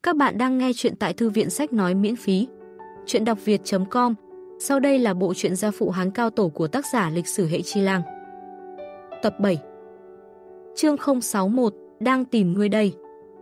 Các bạn đang nghe chuyện tại Thư viện Sách Nói miễn phí. Chuyện đọc việt.com. Sau đây là bộ truyện gia phụ Hán Cao Tổ của tác giả Lịch Sử Hệ Chi Lang. Tập 7. Chương 061. Đang tìm ngươi đây.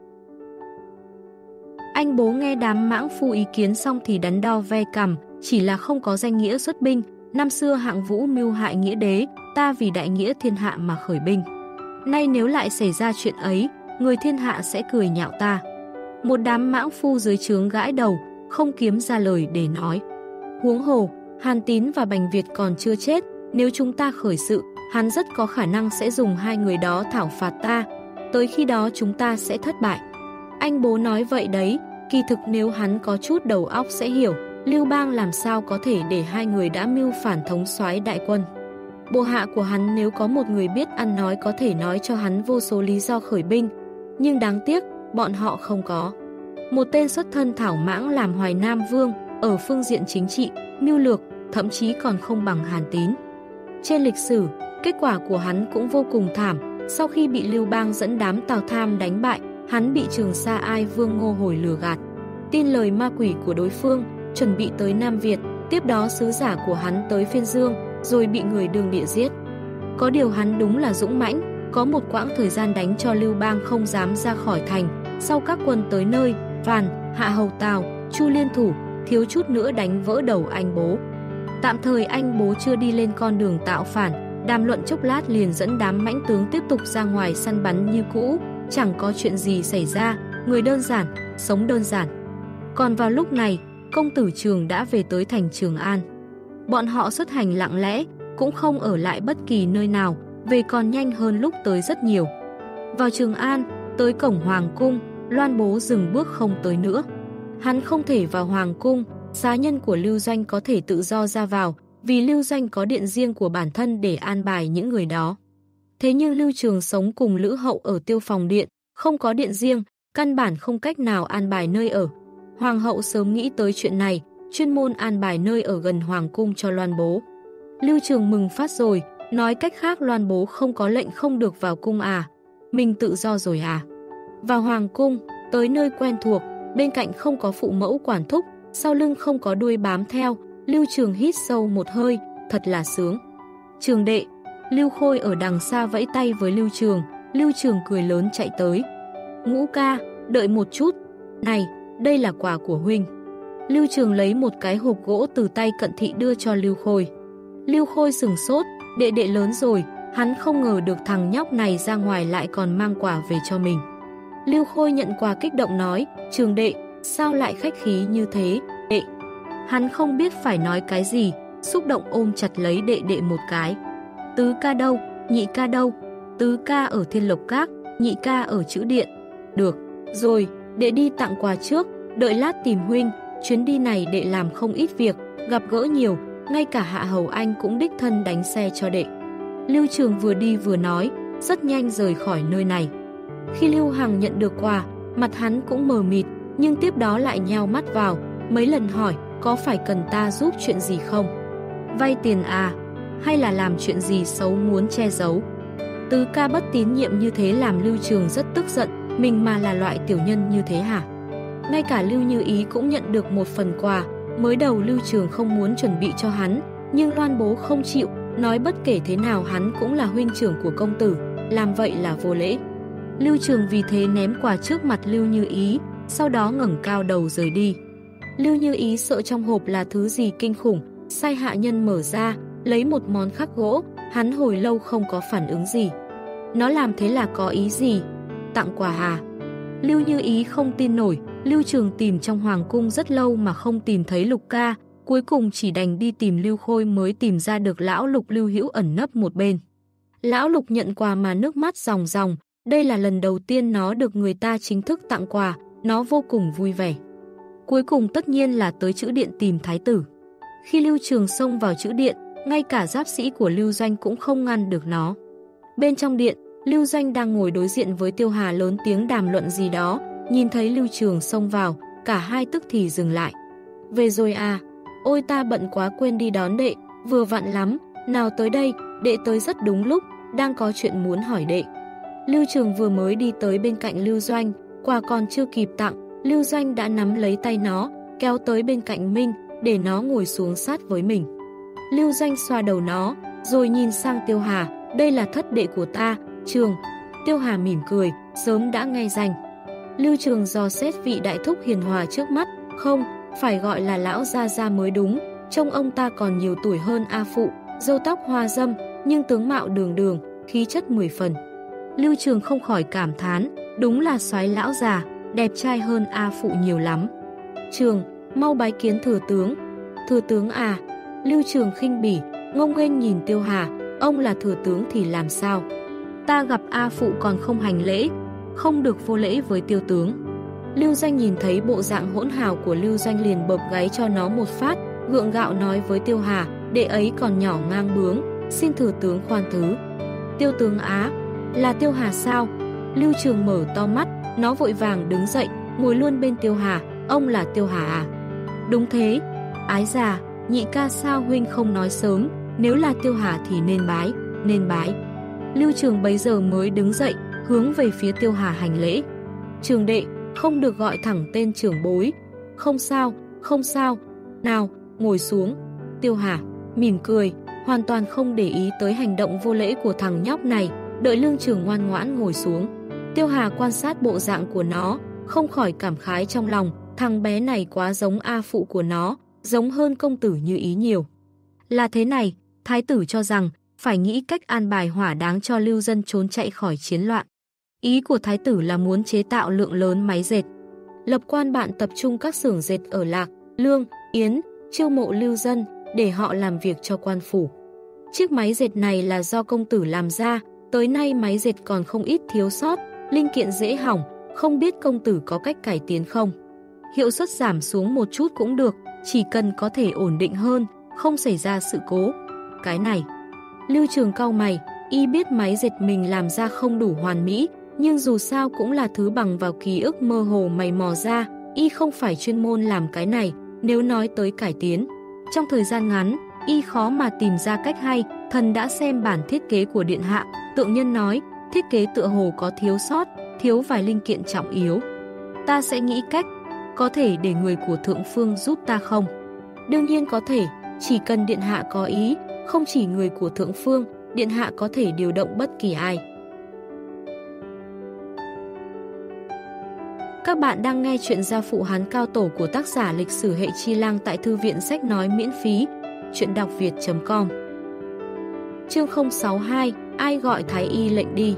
Anh bố nghe đám mãng phu ý kiến xong thì đắn đo ve cằm, chỉ là không có danh nghĩa xuất binh. Năm xưa Hạng Vũ mưu hại nghĩa đế, ta vì đại nghĩa thiên hạ mà khởi binh. Nay nếu lại xảy ra chuyện ấy, người thiên hạ sẽ cười nhạo ta. Một đám mãng phu dưới trướng gãi đầu, không kiếm ra lời để nói. Huống hồ, Hàn Tín và Bành Việt còn chưa chết, nếu chúng ta khởi sự, hắn rất có khả năng sẽ dùng hai người đó thảo phạt ta. Tới khi đó chúng ta sẽ thất bại. Anh bố nói vậy đấy, kỳ thực nếu hắn có chút đầu óc sẽ hiểu, Lưu Bang làm sao có thể để hai người đã mưu phản thống soái đại quân. Bộ hạ của hắn nếu có một người biết ăn nói có thể nói cho hắn vô số lý do khởi binh, nhưng đáng tiếc, bọn họ không có. Một tên xuất thân thảo mãng làm Hoài Nam Vương, ở phương diện chính trị, mưu lược, thậm chí còn không bằng Hàn Tín. Trên lịch sử, kết quả của hắn cũng vô cùng thảm. Sau khi bị Lưu Bang dẫn đám Tào Tham đánh bại, hắn bị Trường Sa Ai Vương Ngô Hồi lừa gạt, tin lời ma quỷ của đối phương, chuẩn bị tới Nam Việt, tiếp đó sứ giả của hắn tới Phiên Dương, rồi bị người Đường Địa giết. Có điều hắn đúng là dũng mãnh, có một quãng thời gian đánh cho Lưu Bang không dám ra khỏi thành. Sau các quân tới nơi, Phàn, Hạ Hầu Tào, Chu liên thủ, thiếu chút nữa đánh vỡ đầu anh bố. Tạm thời anh bố chưa đi lên con đường tạo phản, đàm luận chốc lát liền dẫn đám mãnh tướng tiếp tục ra ngoài săn bắn như cũ, chẳng có chuyện gì xảy ra, người đơn giản, sống đơn giản. Còn vào lúc này, công tử Trường đã về tới thành Trường An. Bọn họ xuất hành lặng lẽ, cũng không ở lại bất kỳ nơi nào, về còn nhanh hơn lúc tới rất nhiều. Vào Trường An, tới cổng Hoàng cung, Loan Bố dừng bước không tới nữa. Hắn không thể vào Hoàng cung, xá nhân của Lưu Doanh có thể tự do ra vào, vì Lưu Doanh có điện riêng của bản thân để an bài những người đó. Thế nhưng Lưu Trường sống cùng Lữ Hậu ở Tiêu Phòng Điện, không có điện riêng, căn bản không cách nào an bài nơi ở. Hoàng hậu sớm nghĩ tới chuyện này, chuyên môn an bài nơi ở gần Hoàng cung cho Loan Bố. Lưu Trường mừng phát rồi, nói cách khác Loan Bố không có lệnh không được vào cung à, mình tự do rồi à. Vào Hoàng cung, tới nơi quen thuộc, bên cạnh không có phụ mẫu quản thúc, sau lưng không có đuôi bám theo, Lưu Trường hít sâu một hơi, thật là sướng. Trường đệ, Lưu Khôi ở đằng xa vẫy tay với Lưu Trường cười lớn chạy tới. Ngũ ca, đợi một chút, này, đây là quà của huynh. Lưu Trường lấy một cái hộp gỗ từ tay Cận Thị đưa cho Lưu Khôi. Lưu Khôi sừng sốt, đệ đệ lớn rồi, hắn không ngờ được thằng nhóc này ra ngoài lại còn mang quà về cho mình. Lưu Khôi nhận quà kích động nói, Trường đệ, sao lại khách khí như thế, đệ. Hắn không biết phải nói cái gì, xúc động ôm chặt lấy đệ đệ một cái. Tứ ca đâu, nhị ca đâu? Tứ ca ở Thiên Lộc Các, nhị ca ở Chữ Điện. Được, rồi, đệ đi tặng quà trước, đợi lát tìm huynh, chuyến đi này đệ làm không ít việc, gặp gỡ nhiều, ngay cả Hạ Hầu Anh cũng đích thân đánh xe cho đệ. Lưu Trường vừa đi vừa nói, rất nhanh rời khỏi nơi này. Khi Lưu Hằng nhận được quà, mặt hắn cũng mờ mịt, nhưng tiếp đó lại nheo mắt vào, mấy lần hỏi, có phải cần ta giúp chuyện gì không? Vay tiền à? Hay là làm chuyện gì xấu muốn che giấu? Tứ ca bất tín nhiệm như thế làm Lưu Trường rất tức giận, mình mà là loại tiểu nhân như thế hả? Ngay cả Lưu Như Ý cũng nhận được một phần quà, mới đầu Lưu Trường không muốn chuẩn bị cho hắn, nhưng Loan Bố không chịu, nói bất kể thế nào hắn cũng là huynh trưởng của công tử, làm vậy là vô lễ. Lưu Trường vì thế ném quà trước mặt Lưu Như Ý, sau đó ngẩng cao đầu rời đi. Lưu Như Ý sợ trong hộp là thứ gì kinh khủng, sai hạ nhân mở ra, lấy một món khắc gỗ, hắn hồi lâu không có phản ứng gì. Nó làm thế là có ý gì? Tặng quà à? Lưu Như Ý không tin nổi, Lưu Trường tìm trong Hoàng cung rất lâu mà không tìm thấy Lục ca, cuối cùng chỉ đành đi tìm Lưu Khôi mới tìm ra được lão Lục Lưu Hữu ẩn nấp một bên. Lão Lục nhận quà mà nước mắt ròng ròng, đây là lần đầu tiên nó được người ta chính thức tặng quà, nó vô cùng vui vẻ. Cuối cùng tất nhiên là tới Chữ Điện tìm thái tử. Khi Lưu Trường xông vào Chữ Điện, ngay cả giáp sĩ của Lưu Doanh cũng không ngăn được nó. Bên trong điện, Lưu Doanh đang ngồi đối diện với Tiêu Hà lớn tiếng đàm luận gì đó, nhìn thấy Lưu Trường xông vào, cả hai tức thì dừng lại. Về rồi à? Ôi ta bận quá quên đi đón đệ, vừa vặn lắm, nào tới đây, đệ tới rất đúng lúc, đang có chuyện muốn hỏi đệ. Lưu Trường vừa mới đi tới bên cạnh Lưu Doanh, quà còn chưa kịp tặng, Lưu Doanh đã nắm lấy tay nó, kéo tới bên cạnh mình, để nó ngồi xuống sát với mình. Lưu Doanh xoa đầu nó, rồi nhìn sang Tiêu Hà, đây là thất đệ của ta, Trường. Tiêu Hà mỉm cười, sớm đã nghe danh. Lưu Trường dò xét vị đại thúc hiền hòa trước mắt, không, phải gọi là lão gia gia mới đúng, trông ông ta còn nhiều tuổi hơn A Phụ, râu tóc hoa râm, nhưng tướng mạo đường đường, khí chất 10 phần. Lưu Trường không khỏi cảm thán, đúng là soái lão già, đẹp trai hơn A Phụ nhiều lắm. Trường, mau bái kiến thừa tướng. Thừa tướng à? Lưu Trường khinh bỉ, ngông nghênh nhìn Tiêu Hà, ông là thừa tướng thì làm sao? Ta gặp A Phụ còn không hành lễ, không được vô lễ với tiêu tướng. Lưu Doanh nhìn thấy bộ dạng hỗn hào của Lưu Doanh liền bợp gáy cho nó một phát, gượng gạo nói với Tiêu Hà, đệ ấy còn nhỏ ngang bướng, xin thừa tướng khoan thứ. Tiêu tướng á, là Tiêu Hà sao? Lưu Trường mở to mắt, nó vội vàng đứng dậy, ngồi luôn bên Tiêu Hà, ông là Tiêu Hà à? Đúng thế, ái già, nhị ca sao huynh không nói sớm, nếu là Tiêu Hà thì nên bái, nên bái. Lưu Trường bấy giờ mới đứng dậy, hướng về phía Tiêu Hà hành lễ. Trường đệ, không được gọi thẳng tên trưởng bối. Không sao, không sao. Nào, ngồi xuống. Tiêu Hà mỉm cười, hoàn toàn không để ý tới hành động vô lễ của thằng nhóc này, đợi Lương Trường ngoan ngoãn ngồi xuống. Tiêu Hà quan sát bộ dạng của nó, không khỏi cảm khái trong lòng, thằng bé này quá giống A Phụ của nó, giống hơn công tử Như Ý nhiều. Là thế này, thái tử cho rằng phải nghĩ cách an bài hỏa đáng cho lưu dân trốn chạy khỏi chiến loạn. Ý của thái tử là muốn chế tạo lượng lớn máy dệt. Lập quan bạn tập trung các xưởng dệt ở Lạc, Lương, Yến, chiêu mộ lưu dân để họ làm việc cho quan phủ. Chiếc máy dệt này là do công tử làm ra, tới nay máy dệt còn không ít thiếu sót, linh kiện dễ hỏng, không biết công tử có cách cải tiến không? Hiệu suất giảm xuống một chút cũng được, chỉ cần có thể ổn định hơn, không xảy ra sự cố. Cái này, Lưu Trường cau mày, y biết máy dệt mình làm ra không đủ hoàn mỹ, nhưng dù sao cũng là thứ bằng vào ký ức mơ hồ mày mò ra, y không phải chuyên môn làm cái này, nếu nói tới cải tiến. Trong thời gian ngắn, y khó mà tìm ra cách hay, thần đã xem bản thiết kế của Điện Hạ, tượng nhân nói, thiết kế tựa hồ có thiếu sót, thiếu vài linh kiện trọng yếu. Ta sẽ nghĩ cách, có thể để người của Thượng Phương giúp ta không? Đương nhiên có thể, chỉ cần Điện Hạ có ý, không chỉ người của Thượng Phương, Điện Hạ có thể điều động bất kỳ ai. Các bạn đang nghe chuyện Gia Phụ Hán Cao Tổ của tác giả Lịch sử Hệ Chi Lang tại Thư viện Sách Nói miễn phí, chuyện đọc việt.com. Chương 062, ai gọi Thái Y lệnh đi.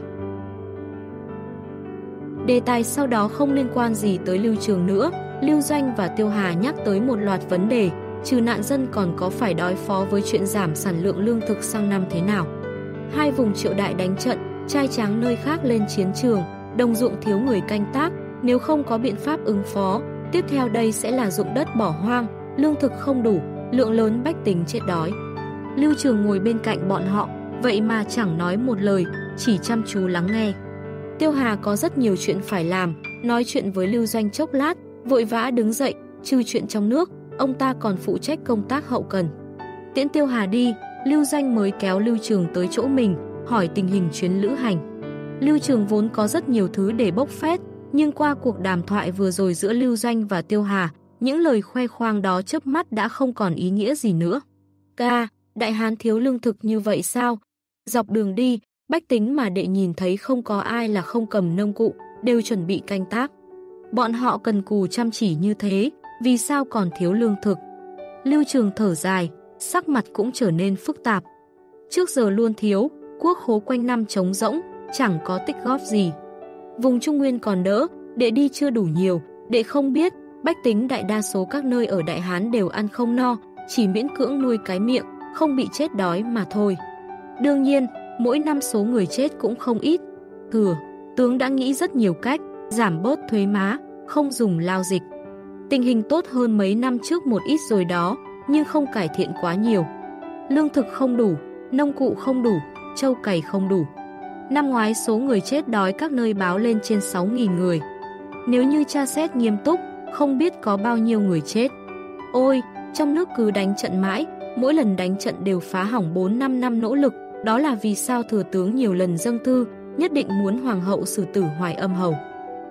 Đề tài sau đó không liên quan gì tới Lưu Trường nữa, Lưu Doanh và Tiêu Hà nhắc tới một loạt vấn đề, trừ nạn dân còn có phải đối phó với chuyện giảm sản lượng lương thực sang năm thế nào. Hai vùng Triệu Đại đánh trận, trai tráng nơi khác lên chiến trường, đồng ruộng thiếu người canh tác, nếu không có biện pháp ứng phó, tiếp theo đây sẽ là ruộng đất bỏ hoang, lương thực không đủ, lượng lớn bách tính chết đói. Lưu Trường ngồi bên cạnh bọn họ, vậy mà chẳng nói một lời, chỉ chăm chú lắng nghe. Tiêu Hà có rất nhiều chuyện phải làm, nói chuyện với Lưu Doanh chốc lát, vội vã đứng dậy, trừ chuyện trong nước, ông ta còn phụ trách công tác hậu cần. Tiễn Tiêu Hà đi, Lưu Doanh mới kéo Lưu Trường tới chỗ mình, hỏi tình hình chuyến lữ hành. Lưu Trường vốn có rất nhiều thứ để bốc phét, nhưng qua cuộc đàm thoại vừa rồi giữa Lưu Doanh và Tiêu Hà, những lời khoe khoang đó chớp mắt đã không còn ý nghĩa gì nữa. Ca, Đại Hán thiếu lương thực như vậy sao? Dọc đường đi, bách tính mà đệ nhìn thấy không có ai là không cầm nông cụ, đều chuẩn bị canh tác. Bọn họ cần cù chăm chỉ như thế, vì sao còn thiếu lương thực? Lưu Trường thở dài, sắc mặt cũng trở nên phức tạp. Trước giờ luôn thiếu, quốc khố quanh năm trống rỗng, chẳng có tích góp gì. Vùng Trung Nguyên còn đỡ, đệ đi chưa đủ nhiều, đệ không biết, bách tính đại đa số các nơi ở Đại Hán đều ăn không no, chỉ miễn cưỡng nuôi cái miệng, không bị chết đói mà thôi. Đương nhiên, mỗi năm số người chết cũng không ít. Thừa, tướng đã nghĩ rất nhiều cách, giảm bớt thuế má, không dùng lao dịch. Tình hình tốt hơn mấy năm trước một ít rồi đó, nhưng không cải thiện quá nhiều. Lương thực không đủ, nông cụ không đủ, trâu cày không đủ. Năm ngoái số người chết đói các nơi báo lên trên 6.000 người. Nếu như tra xét nghiêm túc, không biết có bao nhiêu người chết. Ôi, trong nước cứ đánh trận mãi, mỗi lần đánh trận đều phá hỏng 4-5 năm nỗ lực, đó là vì sao thừa tướng nhiều lần dâng thư, nhất định muốn hoàng hậu xử tử Hoài Âm Hầu.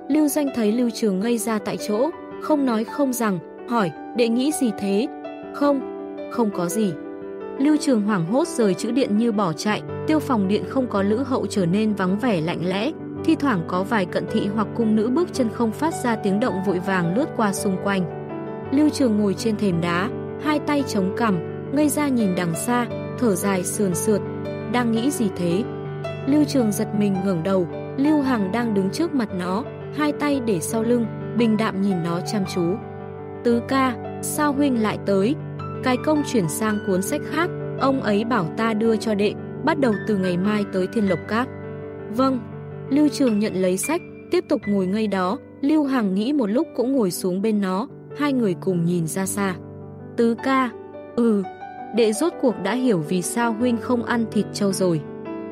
Lưu Doanh thấy Lưu Trường ngây ra tại chỗ, không nói không rằng, hỏi, đệ nghĩ gì thế? Không, không có gì. Lưu Trường hoảng hốt rời chữ điện như bỏ chạy, tiêu phòng điện không có lữ hậu trở nên vắng vẻ lạnh lẽ, thi thoảng có vài cận thị hoặc cung nữ bước chân không phát ra tiếng động vội vàng lướt qua xung quanh. Lưu Trường ngồi trên thềm đá, hai tay chống cằm, ngây ra nhìn đằng xa, thở dài sườn sượt. Đang nghĩ gì thế? Lưu Trường giật mình ngẩng đầu, Lưu Hằng đang đứng trước mặt nó, hai tay để sau lưng, bình đạm nhìn nó chăm chú. Tứ ca, sao huynh lại tới? Cái công chuyển sang cuốn sách khác, ông ấy bảo ta đưa cho đệ, bắt đầu từ ngày mai tới Thiên Lộc Các. Vâng. Lưu Trường nhận lấy sách, tiếp tục ngồi ngây đó, Lưu Hằng nghĩ một lúc cũng ngồi xuống bên nó, hai người cùng nhìn ra xa. Tứ ca, đệ rốt cuộc đã hiểu vì sao huynh không ăn thịt trâu rồi.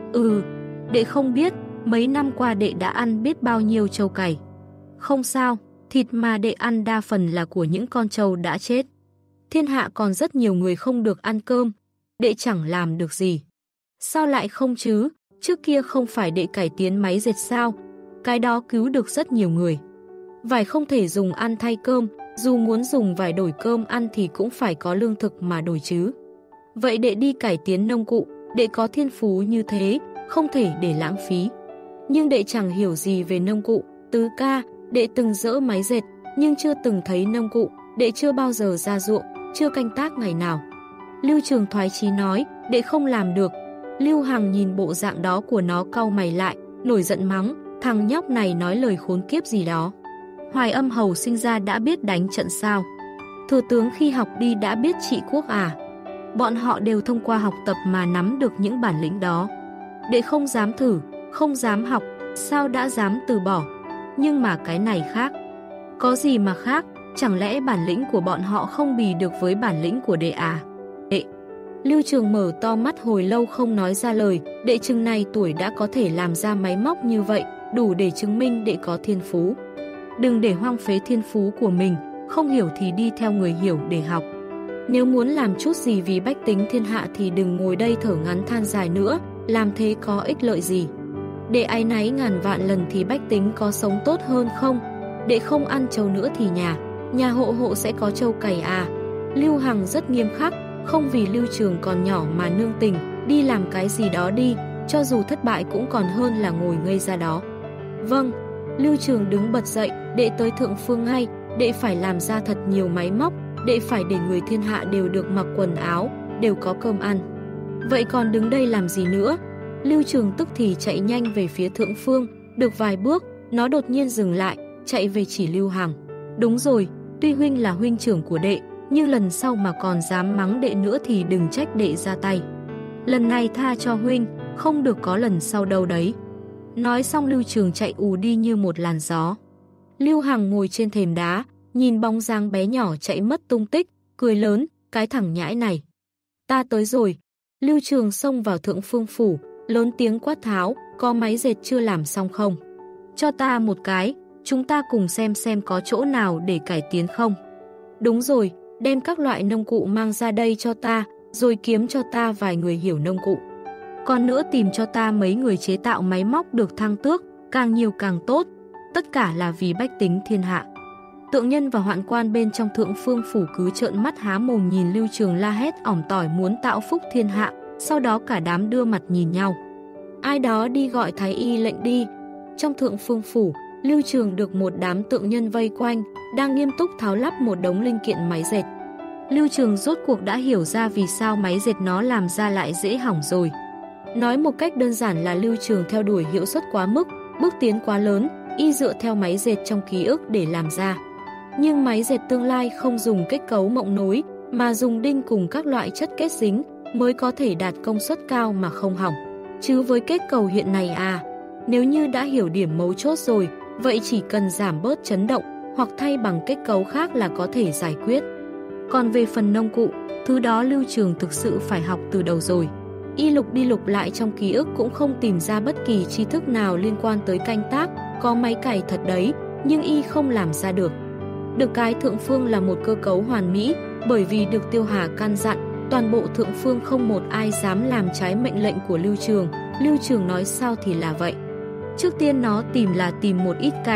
Đệ không biết, mấy năm qua đệ đã ăn biết bao nhiêu trâu cày. Không sao, thịt mà đệ ăn đa phần là của những con trâu đã chết. Thiên hạ còn rất nhiều người không được ăn cơm, đệ chẳng làm được gì. Sao lại không chứ, trước kia không phải đệ cải tiến máy dệt sao, cái đó cứu được rất nhiều người. Vải không thể dùng ăn thay cơm, dù muốn dùng vải đổi cơm ăn thì cũng phải có lương thực mà đổi chứ. Vậy đệ đi cải tiến nông cụ, đệ có thiên phú như thế, không thể để lãng phí. Nhưng đệ chẳng hiểu gì về nông cụ, tứ ca, đệ từng dỡ máy dệt, nhưng chưa từng thấy nông cụ, đệ chưa bao giờ ra ruộng, chưa canh tác ngày nào. Lưu Trường thoái chí nói, đệ không làm được. Lưu Hằng nhìn bộ dạng đó của nó cau mày lại, nổi giận mắng, thằng nhóc này nói lời khốn kiếp gì đó. Hoài Âm Hầu sinh ra đã biết đánh trận sao? Thừa tướng khi học đi đã biết trị quốc à? Bọn họ đều thông qua học tập mà nắm được những bản lĩnh đó. Đệ không dám thử, không dám học, sao đã dám từ bỏ? Nhưng mà cái này khác. Có gì mà khác, chẳng lẽ bản lĩnh của bọn họ không bì được với bản lĩnh của đệ à? Đệ. Lưu Trường mở to mắt hồi lâu không nói ra lời, đệ chừng này tuổi đã có thể làm ra máy móc như vậy, đủ để chứng minh đệ có thiên phú. Đừng để hoang phế thiên phú của mình, không hiểu thì đi theo người hiểu để học. Nếu muốn làm chút gì vì bách tính thiên hạ thì đừng ngồi đây thở ngắn than dài nữa, làm thế có ích lợi gì. Đệ áy náy ngàn vạn lần thì bách tính có sống tốt hơn không? Đệ không ăn trâu nữa thì nhà hộ hộ sẽ có trâu cày à? Lưu Hằng rất nghiêm khắc, không vì Lưu Trường còn nhỏ mà nương tình, đi làm cái gì đó đi, cho dù thất bại cũng còn hơn là ngồi ngây ra đó. Vâng. Lưu Trường đứng bật dậy, đệ tới thượng phương ngay, đệ phải làm ra thật nhiều máy móc, đệ phải để người thiên hạ đều được mặc quần áo, đều có cơm ăn. Vậy còn đứng đây làm gì nữa? Lưu Trường tức thì chạy nhanh về phía thượng phương, được vài bước, nó đột nhiên dừng lại, chạy về chỉ Lưu Hằng. Đúng rồi, tuy huynh là huynh trưởng của đệ, nhưng lần sau mà còn dám mắng đệ nữa thì đừng trách đệ ra tay. Lần này tha cho huynh, không được có lần sau đâu đấy. Nói xong Lưu Trường chạy ù đi như một làn gió. Lưu Hằng ngồi trên thềm đá, nhìn bóng dáng bé nhỏ chạy mất tung tích, cười lớn, cái thằng nhãi này. Ta tới rồi. Lưu Trường xông vào thượng phương phủ, lớn tiếng quát tháo, có máy dệt chưa làm xong không? Cho ta một cái, chúng ta cùng xem có chỗ nào để cải tiến không. Đúng rồi, đem các loại nông cụ mang ra đây cho ta, rồi kiếm cho ta vài người hiểu nông cụ. Còn nữa tìm cho ta mấy người chế tạo máy móc được thăng tước, càng nhiều càng tốt, tất cả là vì bách tính thiên hạ. Tượng nhân và hoạn quan bên trong thượng phương phủ cứ trợn mắt há mồm nhìn Lưu Trường la hét ỏm tỏi muốn tạo phúc thiên hạ, sau đó cả đám đưa mặt nhìn nhau. Ai đó đi gọi thái y lệnh đi. Trong thượng phương phủ, Lưu Trường được một đám tượng nhân vây quanh, đang nghiêm túc tháo lắp một đống linh kiện máy dệt. Lưu Trường rốt cuộc đã hiểu ra vì sao máy dệt nó làm ra lại dễ hỏng rồi. Nói một cách đơn giản là Lưu Trường theo đuổi hiệu suất quá mức, bước tiến quá lớn, y dựa theo máy dệt trong ký ức để làm ra. Nhưng máy dệt tương lai không dùng kết cấu mộng nối, mà dùng đinh cùng các loại chất kết dính mới có thể đạt công suất cao mà không hỏng. Chứ với kết cấu hiện nay nếu như đã hiểu điểm mấu chốt rồi, vậy chỉ cần giảm bớt chấn động hoặc thay bằng kết cấu khác là có thể giải quyết. Còn về phần nông cụ, thứ đó Lưu Trường thực sự phải học từ đầu rồi. Y lục đi lục lại trong ký ức cũng không tìm ra bất kỳ tri thức nào liên quan tới canh tác, có máy cày thật đấy, nhưng y không làm ra được. Được cái thượng phương là một cơ cấu hoàn mỹ, bởi vì được Tiêu Hà căn dặn, toàn bộ thượng phương không một ai dám làm trái mệnh lệnh của Lưu Trường. Lưu Trường nói sao thì là vậy. Trước tiên nó tìm một ít cày,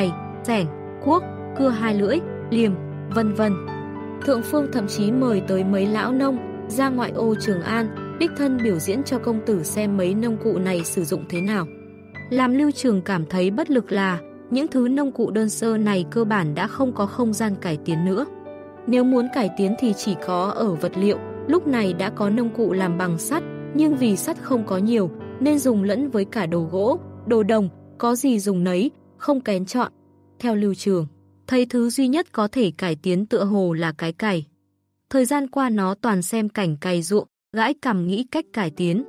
xẻng, cuốc, cưa hai lưỡi, liềm, vân vân. Thượng Phương thậm chí mời tới mấy lão nông ra ngoại ô Trường An, đích thân biểu diễn cho công tử xem mấy nông cụ này sử dụng thế nào. Làm Lưu Trường cảm thấy bất lực là những thứ nông cụ đơn sơ này cơ bản đã không có không gian cải tiến nữa. Nếu muốn cải tiến thì chỉ có ở vật liệu, lúc này đã có nông cụ làm bằng sắt, nhưng vì sắt không có nhiều nên dùng lẫn với cả đồ gỗ, đồ đồng, có gì dùng nấy, không kén chọn. Theo Lưu Trường, thấy thứ duy nhất có thể cải tiến tựa hồ là cái cày. Thời gian qua nó toàn xem cảnh cày ruộng, gãi cằm nghĩ cách cải tiến.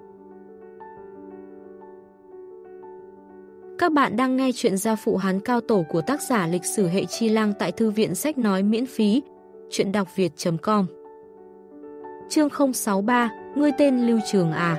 Các bạn đang nghe chuyện Gia Phụ Hán Cao Tổ của tác giả Lịch sử Hệ Chi Lang tại Thư viện Sách Nói miễn phí, chuyện đọc việt.com. Chương 063, ngươi tên Lưu Trường à?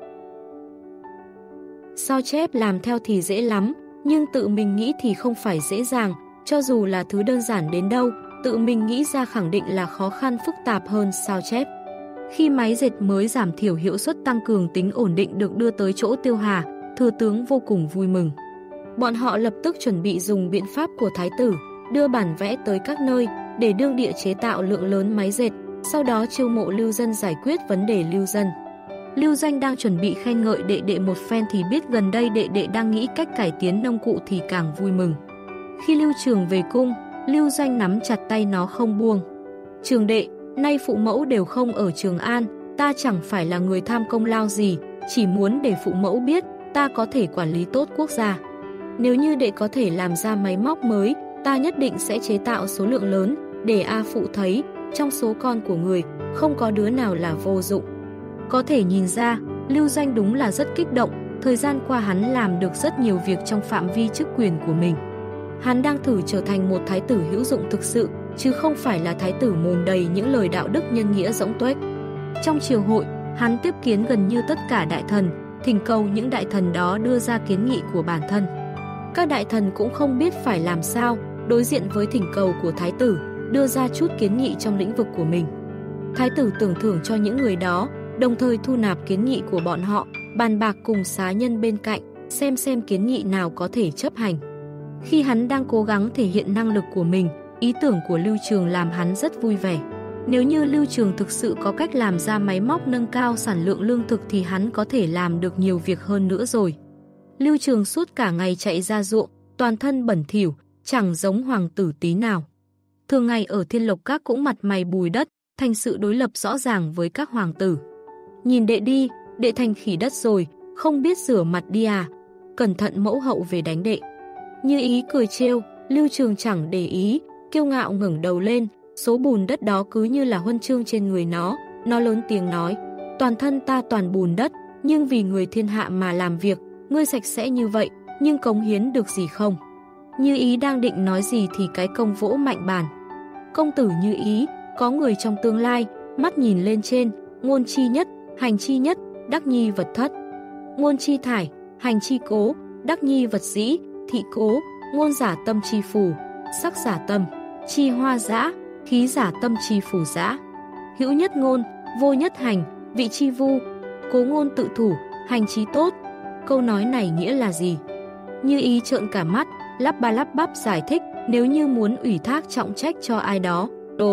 Sao chép làm theo thì dễ lắm, nhưng tự mình nghĩ thì không phải dễ dàng, cho dù là thứ đơn giản đến đâu, tự mình nghĩ ra khẳng định là khó khăn phức tạp hơn sao chép. Khi máy dệt mới giảm thiểu hiệu suất tăng cường tính ổn định được đưa tới chỗ Tiêu Hà, thừa tướng vô cùng vui mừng. Bọn họ lập tức chuẩn bị dùng biện pháp của thái tử, đưa bản vẽ tới các nơi để đương địa chế tạo lượng lớn máy dệt, sau đó chiêu mộ lưu dân giải quyết vấn đề lưu dân. Lưu Doanh đang chuẩn bị khen ngợi đệ đệ một phen thì biết gần đây đệ đệ đang nghĩ cách cải tiến nông cụ thì càng vui mừng. Khi Lưu Trường về cung, Lưu Doanh nắm chặt tay nó không buông. Trường đệ, nay phụ mẫu đều không ở Trường An, ta chẳng phải là người tham công lao gì, chỉ muốn để phụ mẫu biết ta có thể quản lý tốt quốc gia. Nếu như đệ có thể làm ra máy móc mới, ta nhất định sẽ chế tạo số lượng lớn, để A Phụ thấy, trong số con của người, không có đứa nào là vô dụng. Có thể nhìn ra, Lưu Doanh đúng là rất kích động, thời gian qua hắn làm được rất nhiều việc trong phạm vi chức quyền của mình. Hắn đang thử trở thành một thái tử hữu dụng thực sự, chứ không phải là thái tử mồm đầy những lời đạo đức nhân nghĩa rỗng tuếch. Trong triều hội, hắn tiếp kiến gần như tất cả đại thần, thỉnh cầu những đại thần đó đưa ra kiến nghị của bản thân. Các đại thần cũng không biết phải làm sao, đối diện với thỉnh cầu của thái tử, đưa ra chút kiến nghị trong lĩnh vực của mình. Thái tử tưởng thưởng cho những người đó, đồng thời thu nạp kiến nghị của bọn họ, bàn bạc cùng xá nhân bên cạnh, xem kiến nghị nào có thể chấp hành. Khi hắn đang cố gắng thể hiện năng lực của mình, ý tưởng của Lưu Trường làm hắn rất vui vẻ. Nếu như Lưu Trường thực sự có cách làm ra máy móc nâng cao sản lượng lương thực thì hắn có thể làm được nhiều việc hơn nữa rồi. Lưu Trường suốt cả ngày chạy ra ruộng, toàn thân bẩn thỉu, chẳng giống hoàng tử tí nào. Thường ngày ở Thiên Lộc Các cũng mặt mày bùi đất, thành sự đối lập rõ ràng với các hoàng tử. Nhìn đệ đi, đệ thành khỉ đất rồi, không biết rửa mặt đi à, cẩn thận mẫu hậu về đánh đệ. Như Ý cười trêu, Lưu Trường chẳng để ý, kiêu ngạo ngẩng đầu lên, số bùn đất đó cứ như là huân chương trên người nó lớn tiếng nói, toàn thân ta toàn bùn đất, nhưng vì người thiên hạ mà làm việc, ngươi sạch sẽ như vậy, nhưng cống hiến được gì không? Như Ý đang định nói gì thì cái công vỗ mạnh bàn. Công tử Như Ý, có người trong tương lai, mắt nhìn lên trên, ngôn chi nhất, hành chi nhất, đắc nhi vật thất. Ngôn chi thải, hành chi cố, đắc nhi vật dĩ, thị cố, ngôn giả tâm chi phù, sắc giả tâm, chi hoa dã, khí giả tâm chi phù dã. Hữu nhất ngôn, vô nhất hành, vị chi vu, cố ngôn tự thủ, hành chi tốt. Câu nói này nghĩa là gì? Như Ý trợn cả mắt, lắp bắp giải thích, nếu như muốn ủy thác trọng trách cho ai đó.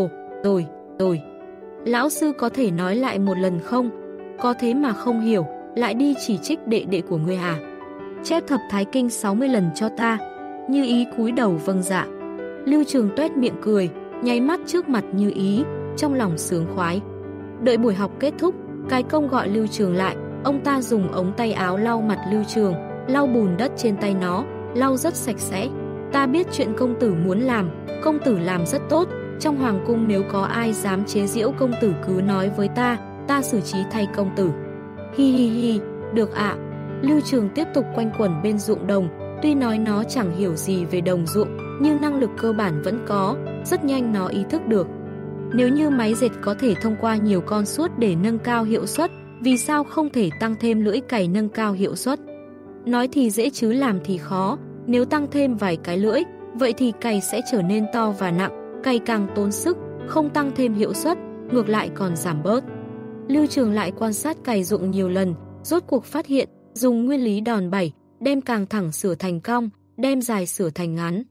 Rồi. Lão sư có thể nói lại một lần không? Có thế mà không hiểu, lại đi chỉ trích đệ đệ của ngươi à? Chép thập thái kinh 60 lần cho ta. Như Ý cúi đầu vâng dạ. Lưu Trường tuét miệng cười, nháy mắt trước mặt Như Ý, trong lòng sướng khoái. Đợi buổi học kết thúc, cái công gọi Lưu Trường lại, ông ta dùng ống tay áo lau mặt Lưu Trường, lau bùn đất trên tay nó, lau rất sạch sẽ. Ta biết chuyện công tử muốn làm, công tử làm rất tốt, trong hoàng cung nếu có ai dám chế giễu công tử cứ nói với ta xử trí thay công tử. Hi, được ạ. Lưu Trường tiếp tục quanh quẩn bên ruộng đồng, tuy nói nó chẳng hiểu gì về đồng ruộng, nhưng năng lực cơ bản vẫn có, rất nhanh nó ý thức được. Nếu như máy dệt có thể thông qua nhiều con suốt để nâng cao hiệu suất, vì sao không thể tăng thêm lưỡi cày nâng cao hiệu suất? Nói thì dễ chứ làm thì khó, nếu tăng thêm vài cái lưỡi, vậy thì cày sẽ trở nên to và nặng, cày càng tốn sức, không tăng thêm hiệu suất, ngược lại còn giảm bớt. Lưu Trường lại quan sát cày ruộng nhiều lần, rốt cuộc phát hiện, dùng nguyên lý đòn bẩy, đem càng thẳng sửa thành cong, đem dài sửa thành ngắn.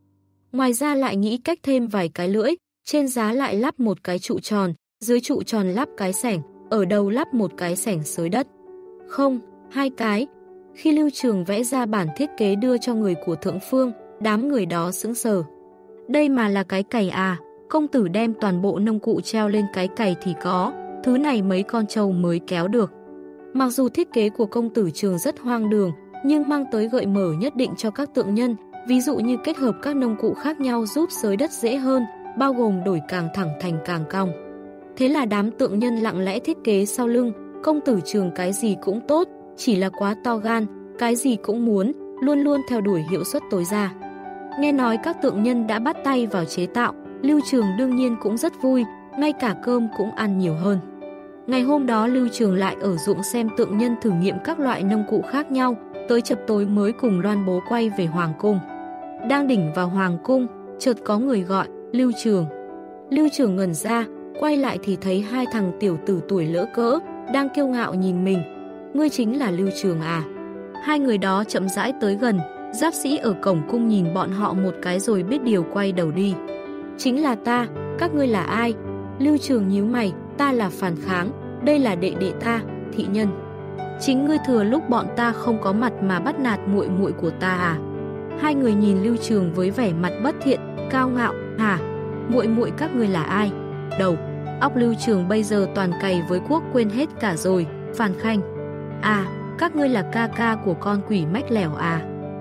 Ngoài ra lại nghĩ cách thêm vài cái lưỡi, trên giá lại lắp một cái trụ tròn, dưới trụ tròn lắp cái xẻng, ở đầu lắp một cái xẻng xới đất. Không, 2 cái. Khi Lưu Trường vẽ ra bản thiết kế đưa cho người của Thượng Phương, đám người đó sững sờ. Đây mà là cái cày à? Công tử đem toàn bộ nông cụ treo lên cái cày thì có, thứ này mấy con trâu mới kéo được. Mặc dù thiết kế của công tử Trường rất hoang đường, nhưng mang tới gợi mở nhất định cho các tượng nhân, ví dụ như kết hợp các nông cụ khác nhau giúp xới đất dễ hơn, bao gồm đổi càng thẳng thành càng cong. Thế là đám tượng nhân lặng lẽ thiết kế sau lưng, công tử Trường cái gì cũng tốt, chỉ là quá to gan, cái gì cũng muốn, luôn luôn theo đuổi hiệu suất tối đa. Nghe nói các tượng nhân đã bắt tay vào chế tạo, Lưu Trường đương nhiên cũng rất vui, ngay cả cơm cũng ăn nhiều hơn. Ngày hôm đó Lưu Trường lại ở ruộng xem tượng nhân thử nghiệm các loại nông cụ khác nhau, tới chập tối mới cùng Loan bố quay về Hoàng cung. Đang đỉnh vào Hoàng cung, chợt có người gọi, Lưu Trường. Lưu Trường ngẩn ra, quay lại thì thấy 2 thằng tiểu tử tuổi lỡ cỡ, đang kiêu ngạo nhìn mình. Ngươi chính là Lưu Trường à? 2 người đó chậm rãi tới gần, giáp sĩ ở cổng cung nhìn bọn họ một cái rồi biết điều quay đầu đi. Chính là ta, các ngươi là ai? Lưu Trường nhíu mày, ta là Phàn Kháng, đây là đệ đệ ta, Thị Nhân. Chính ngươi thừa lúc bọn ta không có mặt mà bắt nạt muội muội của ta à? 2 người nhìn Lưu Trường với vẻ mặt bất thiện, cao ngạo, hả? Muội muội các ngươi là ai? Đầu, óc Lưu Trường bây giờ toàn cày với quốc quên hết cả rồi. Phàn Khanh, à, các ngươi là ca ca của con quỷ mách lẻo à?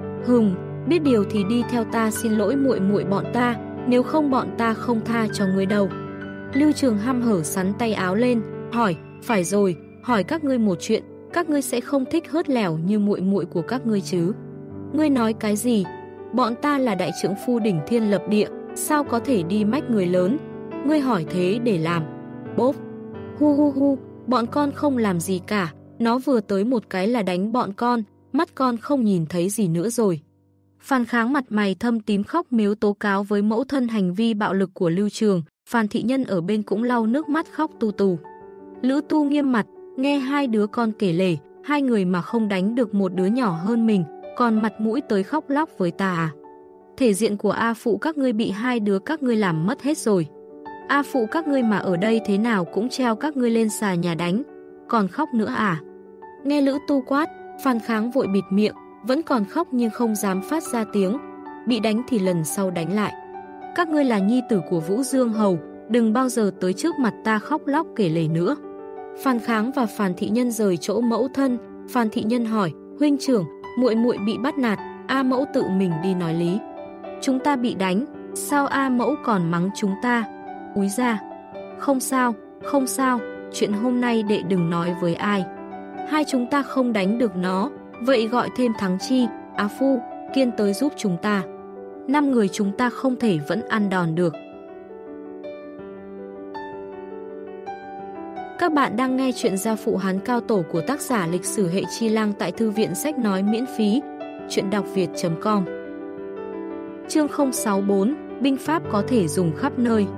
Biết điều thì đi theo ta xin lỗi muội muội bọn ta, nếu không bọn ta không tha cho ngươi đâu. Lưu Trường hăm hở sắn tay áo lên, hỏi, phải rồi, hỏi các ngươi một chuyện, các ngươi sẽ không thích hớt lẻo như muội muội của các ngươi chứ? Ngươi nói cái gì? Bọn ta là đại trưởng phu đỉnh thiên lập địa, sao có thể đi mách người lớn? Ngươi hỏi thế để làm? Bốp! Hu, bọn con không làm gì cả, nó vừa tới một cái là đánh bọn con, mắt con không nhìn thấy gì nữa rồi. Phàn Kháng mặt mày thâm tím khóc mếu tố cáo với mẫu thân hành vi bạo lực của Lưu Trường, Phàn Thị Nhân ở bên cũng lau nước mắt khóc tu tù. Lữ Tu nghiêm mặt, nghe 2 đứa con kể lể, 2 người mà không đánh được một đứa nhỏ hơn mình, còn mặt mũi tới khóc lóc với ta à? Thể diện của A phụ các ngươi bị 2 đứa các ngươi làm mất hết rồi. A phụ các ngươi mà ở đây thế nào cũng treo các ngươi lên xà nhà đánh, còn khóc nữa à? Nghe Lữ Tu quát, Phàn Kháng vội bịt miệng, vẫn còn khóc nhưng không dám phát ra tiếng. Bị đánh thì lần sau đánh lại. Các ngươi là nhi tử của Vũ Dương Hầu, đừng bao giờ tới trước mặt ta khóc lóc kể lể nữa. Phàn Kháng và Phàn Thị Nhân rời chỗ mẫu thân. Phàn Thị Nhân hỏi, huynh trưởng, muội muội bị bắt nạt, A mẫu tự mình đi nói lý. Chúng ta bị đánh, sao A mẫu còn mắng chúng ta? Úi ra, không sao, chuyện hôm nay đệ đừng nói với ai. 2 chúng ta không đánh được nó, vậy gọi thêm Thắng Chi, Á Phu, Kiên tới giúp chúng ta. 5 người chúng ta không thể vẫn ăn đòn được. Các bạn đang nghe chuyện Gia Phụ Hán Cao Tổ của tác giả Lịch sử Hệ Chi Lang tại Thư viện Sách Nói miễn phí, chuyện đọc việt.com. Chương 064, binh pháp có thể dùng khắp nơi.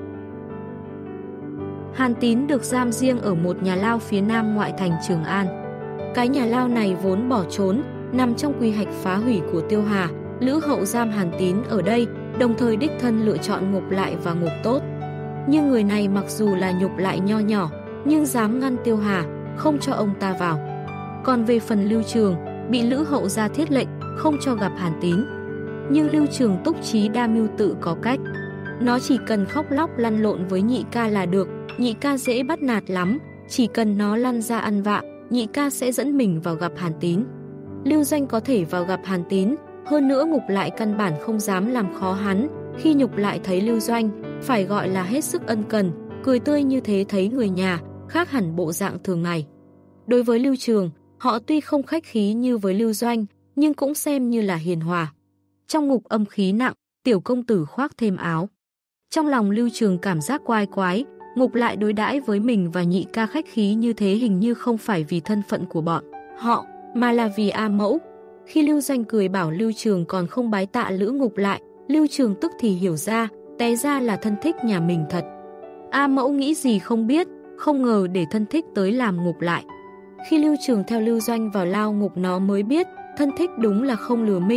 Hàn Tín được giam riêng ở một nhà lao phía nam ngoại thành Trường An. Cái nhà lao này vốn bỏ trốn, nằm trong quy hoạch phá hủy của Tiêu Hà. Lữ Hậu giam Hàn Tín ở đây, đồng thời đích thân lựa chọn Ngục Lại và Ngục Tốt. Nhưng người này mặc dù là Nhục Lại nho nhỏ, nhưng dám ngăn Tiêu Hà, không cho ông ta vào. Còn về phần Lưu Trường, bị Lữ Hậu ra thiết lệnh, không cho gặp Hàn Tín. Nhưng Lưu Trường túc trí đa mưu tự có cách. Nó chỉ cần khóc lóc lăn lộn với nhị ca là được, nhị ca dễ bắt nạt lắm, chỉ cần nó lăn ra ăn vạ, nhị ca sẽ dẫn mình vào gặp Hàn Tín. Lưu Doanh có thể vào gặp Hàn Tín, hơn nữa Ngục Lại căn bản không dám làm khó hắn. Khi Nhục Lại thấy Lưu Doanh, phải gọi là hết sức ân cần, cười tươi như thế thấy người nhà, khác hẳn bộ dạng thường ngày. Đối với Lưu Trường, họ tuy không khách khí như với Lưu Doanh, nhưng cũng xem như là hiền hòa. Trong ngục âm khí nặng, tiểu công tử khoác thêm áo. Trong lòng Lưu Trường cảm giác quái quái, Ngục Lại đối đãi với mình và nhị ca khách khí như thế hình như không phải vì thân phận của bọn họ, mà là vì A mẫu. Khi Lưu Doanh cười bảo Lưu Trường còn không bái tạ Lữ Ngục Lại, Lưu Trường tức thì hiểu ra, té ra là thân thích nhà mình thật. A mẫu nghĩ gì không biết, không ngờ để thân thích tới làm Ngục Lại. Khi Lưu Trường theo Lưu Doanh vào lao ngục nó mới biết, thân thích đúng là không lừa minh,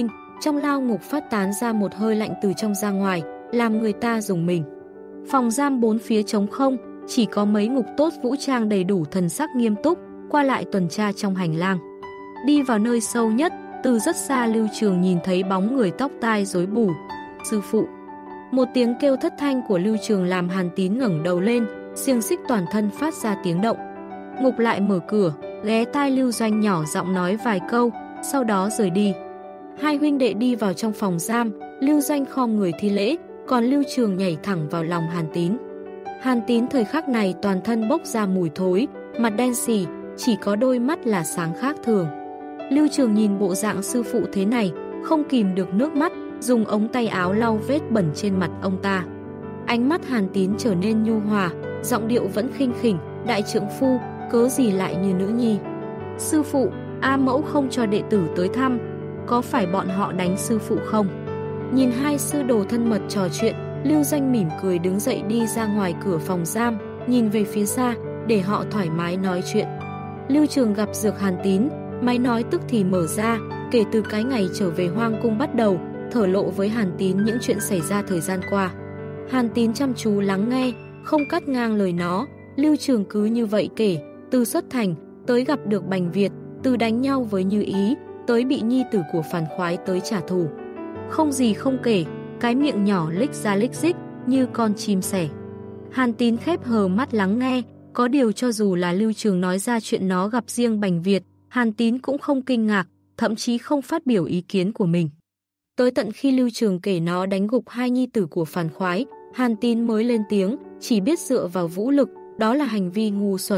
Trong lao ngục phát tán ra một hơi lạnh từ trong ra ngoài, làm người ta rùng mình. Phòng giam bốn phía trống không, chỉ có mấy ngục tốt vũ trang đầy đủ, thần sắc nghiêm túc, qua lại tuần tra trong hành lang. Đi vào nơi sâu nhất, từ rất xa Lưu Trường nhìn thấy bóng người tóc tai rối bù. Sư phụ! Một tiếng kêu thất thanh của Lưu Trường làm Hàn Tín ngẩng đầu lên, xiềng xích toàn thân phát ra tiếng động. Ngục lại mở cửa, ghé tai Lưu Doanh nhỏ giọng nói vài câu, sau đó rời đi. Hai huynh đệ đi vào trong phòng giam, Lưu Doanh khom người thi lễ, còn Lưu Trường nhảy thẳng vào lòng Hàn Tín. Hàn Tín thời khắc này toàn thân bốc ra mùi thối, mặt đen xì, chỉ có đôi mắt là sáng khác thường. Lưu Trường nhìn bộ dạng sư phụ thế này, không kìm được nước mắt, dùng ống tay áo lau vết bẩn trên mặt ông ta. Ánh mắt Hàn Tín trở nên nhu hòa, giọng điệu vẫn khinh khỉnh, đại trượng phu, cớ gì lại như nữ nhi. Sư phụ, A Mẫu không cho đệ tử tới thăm, có phải bọn họ đánh sư phụ không? Nhìn hai sư đồ thân mật trò chuyện, Lưu Doanh mỉm cười đứng dậy đi ra ngoài cửa phòng giam, nhìn về phía xa, để họ thoải mái nói chuyện. Lưu Trường gặp Dược Hàn Tín, máy nói tức thì mở ra, kể từ cái ngày trở về Hoang Cung bắt đầu, thổ lộ với Hàn Tín những chuyện xảy ra thời gian qua. Hàn Tín chăm chú lắng nghe, không cắt ngang lời nó. Lưu Trường cứ như vậy kể, từ xuất thành, tới gặp được Bành Việt, từ đánh nhau với Như Ý, tới bị nhi tử của phản khoái tới trả thù. Không gì không kể, cái miệng nhỏ lích ra lích xích, như con chim sẻ. Hàn Tín khép hờ mắt lắng nghe, có điều cho dù là Lưu Trường nói ra chuyện nó gặp riêng Bành Việt, Hàn Tín cũng không kinh ngạc, thậm chí không phát biểu ý kiến của mình. Tới tận khi Lưu Trường kể nó đánh gục hai nhi tử của phản khoái, Hàn Tín mới lên tiếng, chỉ biết dựa vào vũ lực, đó là hành vi ngu xuẩn.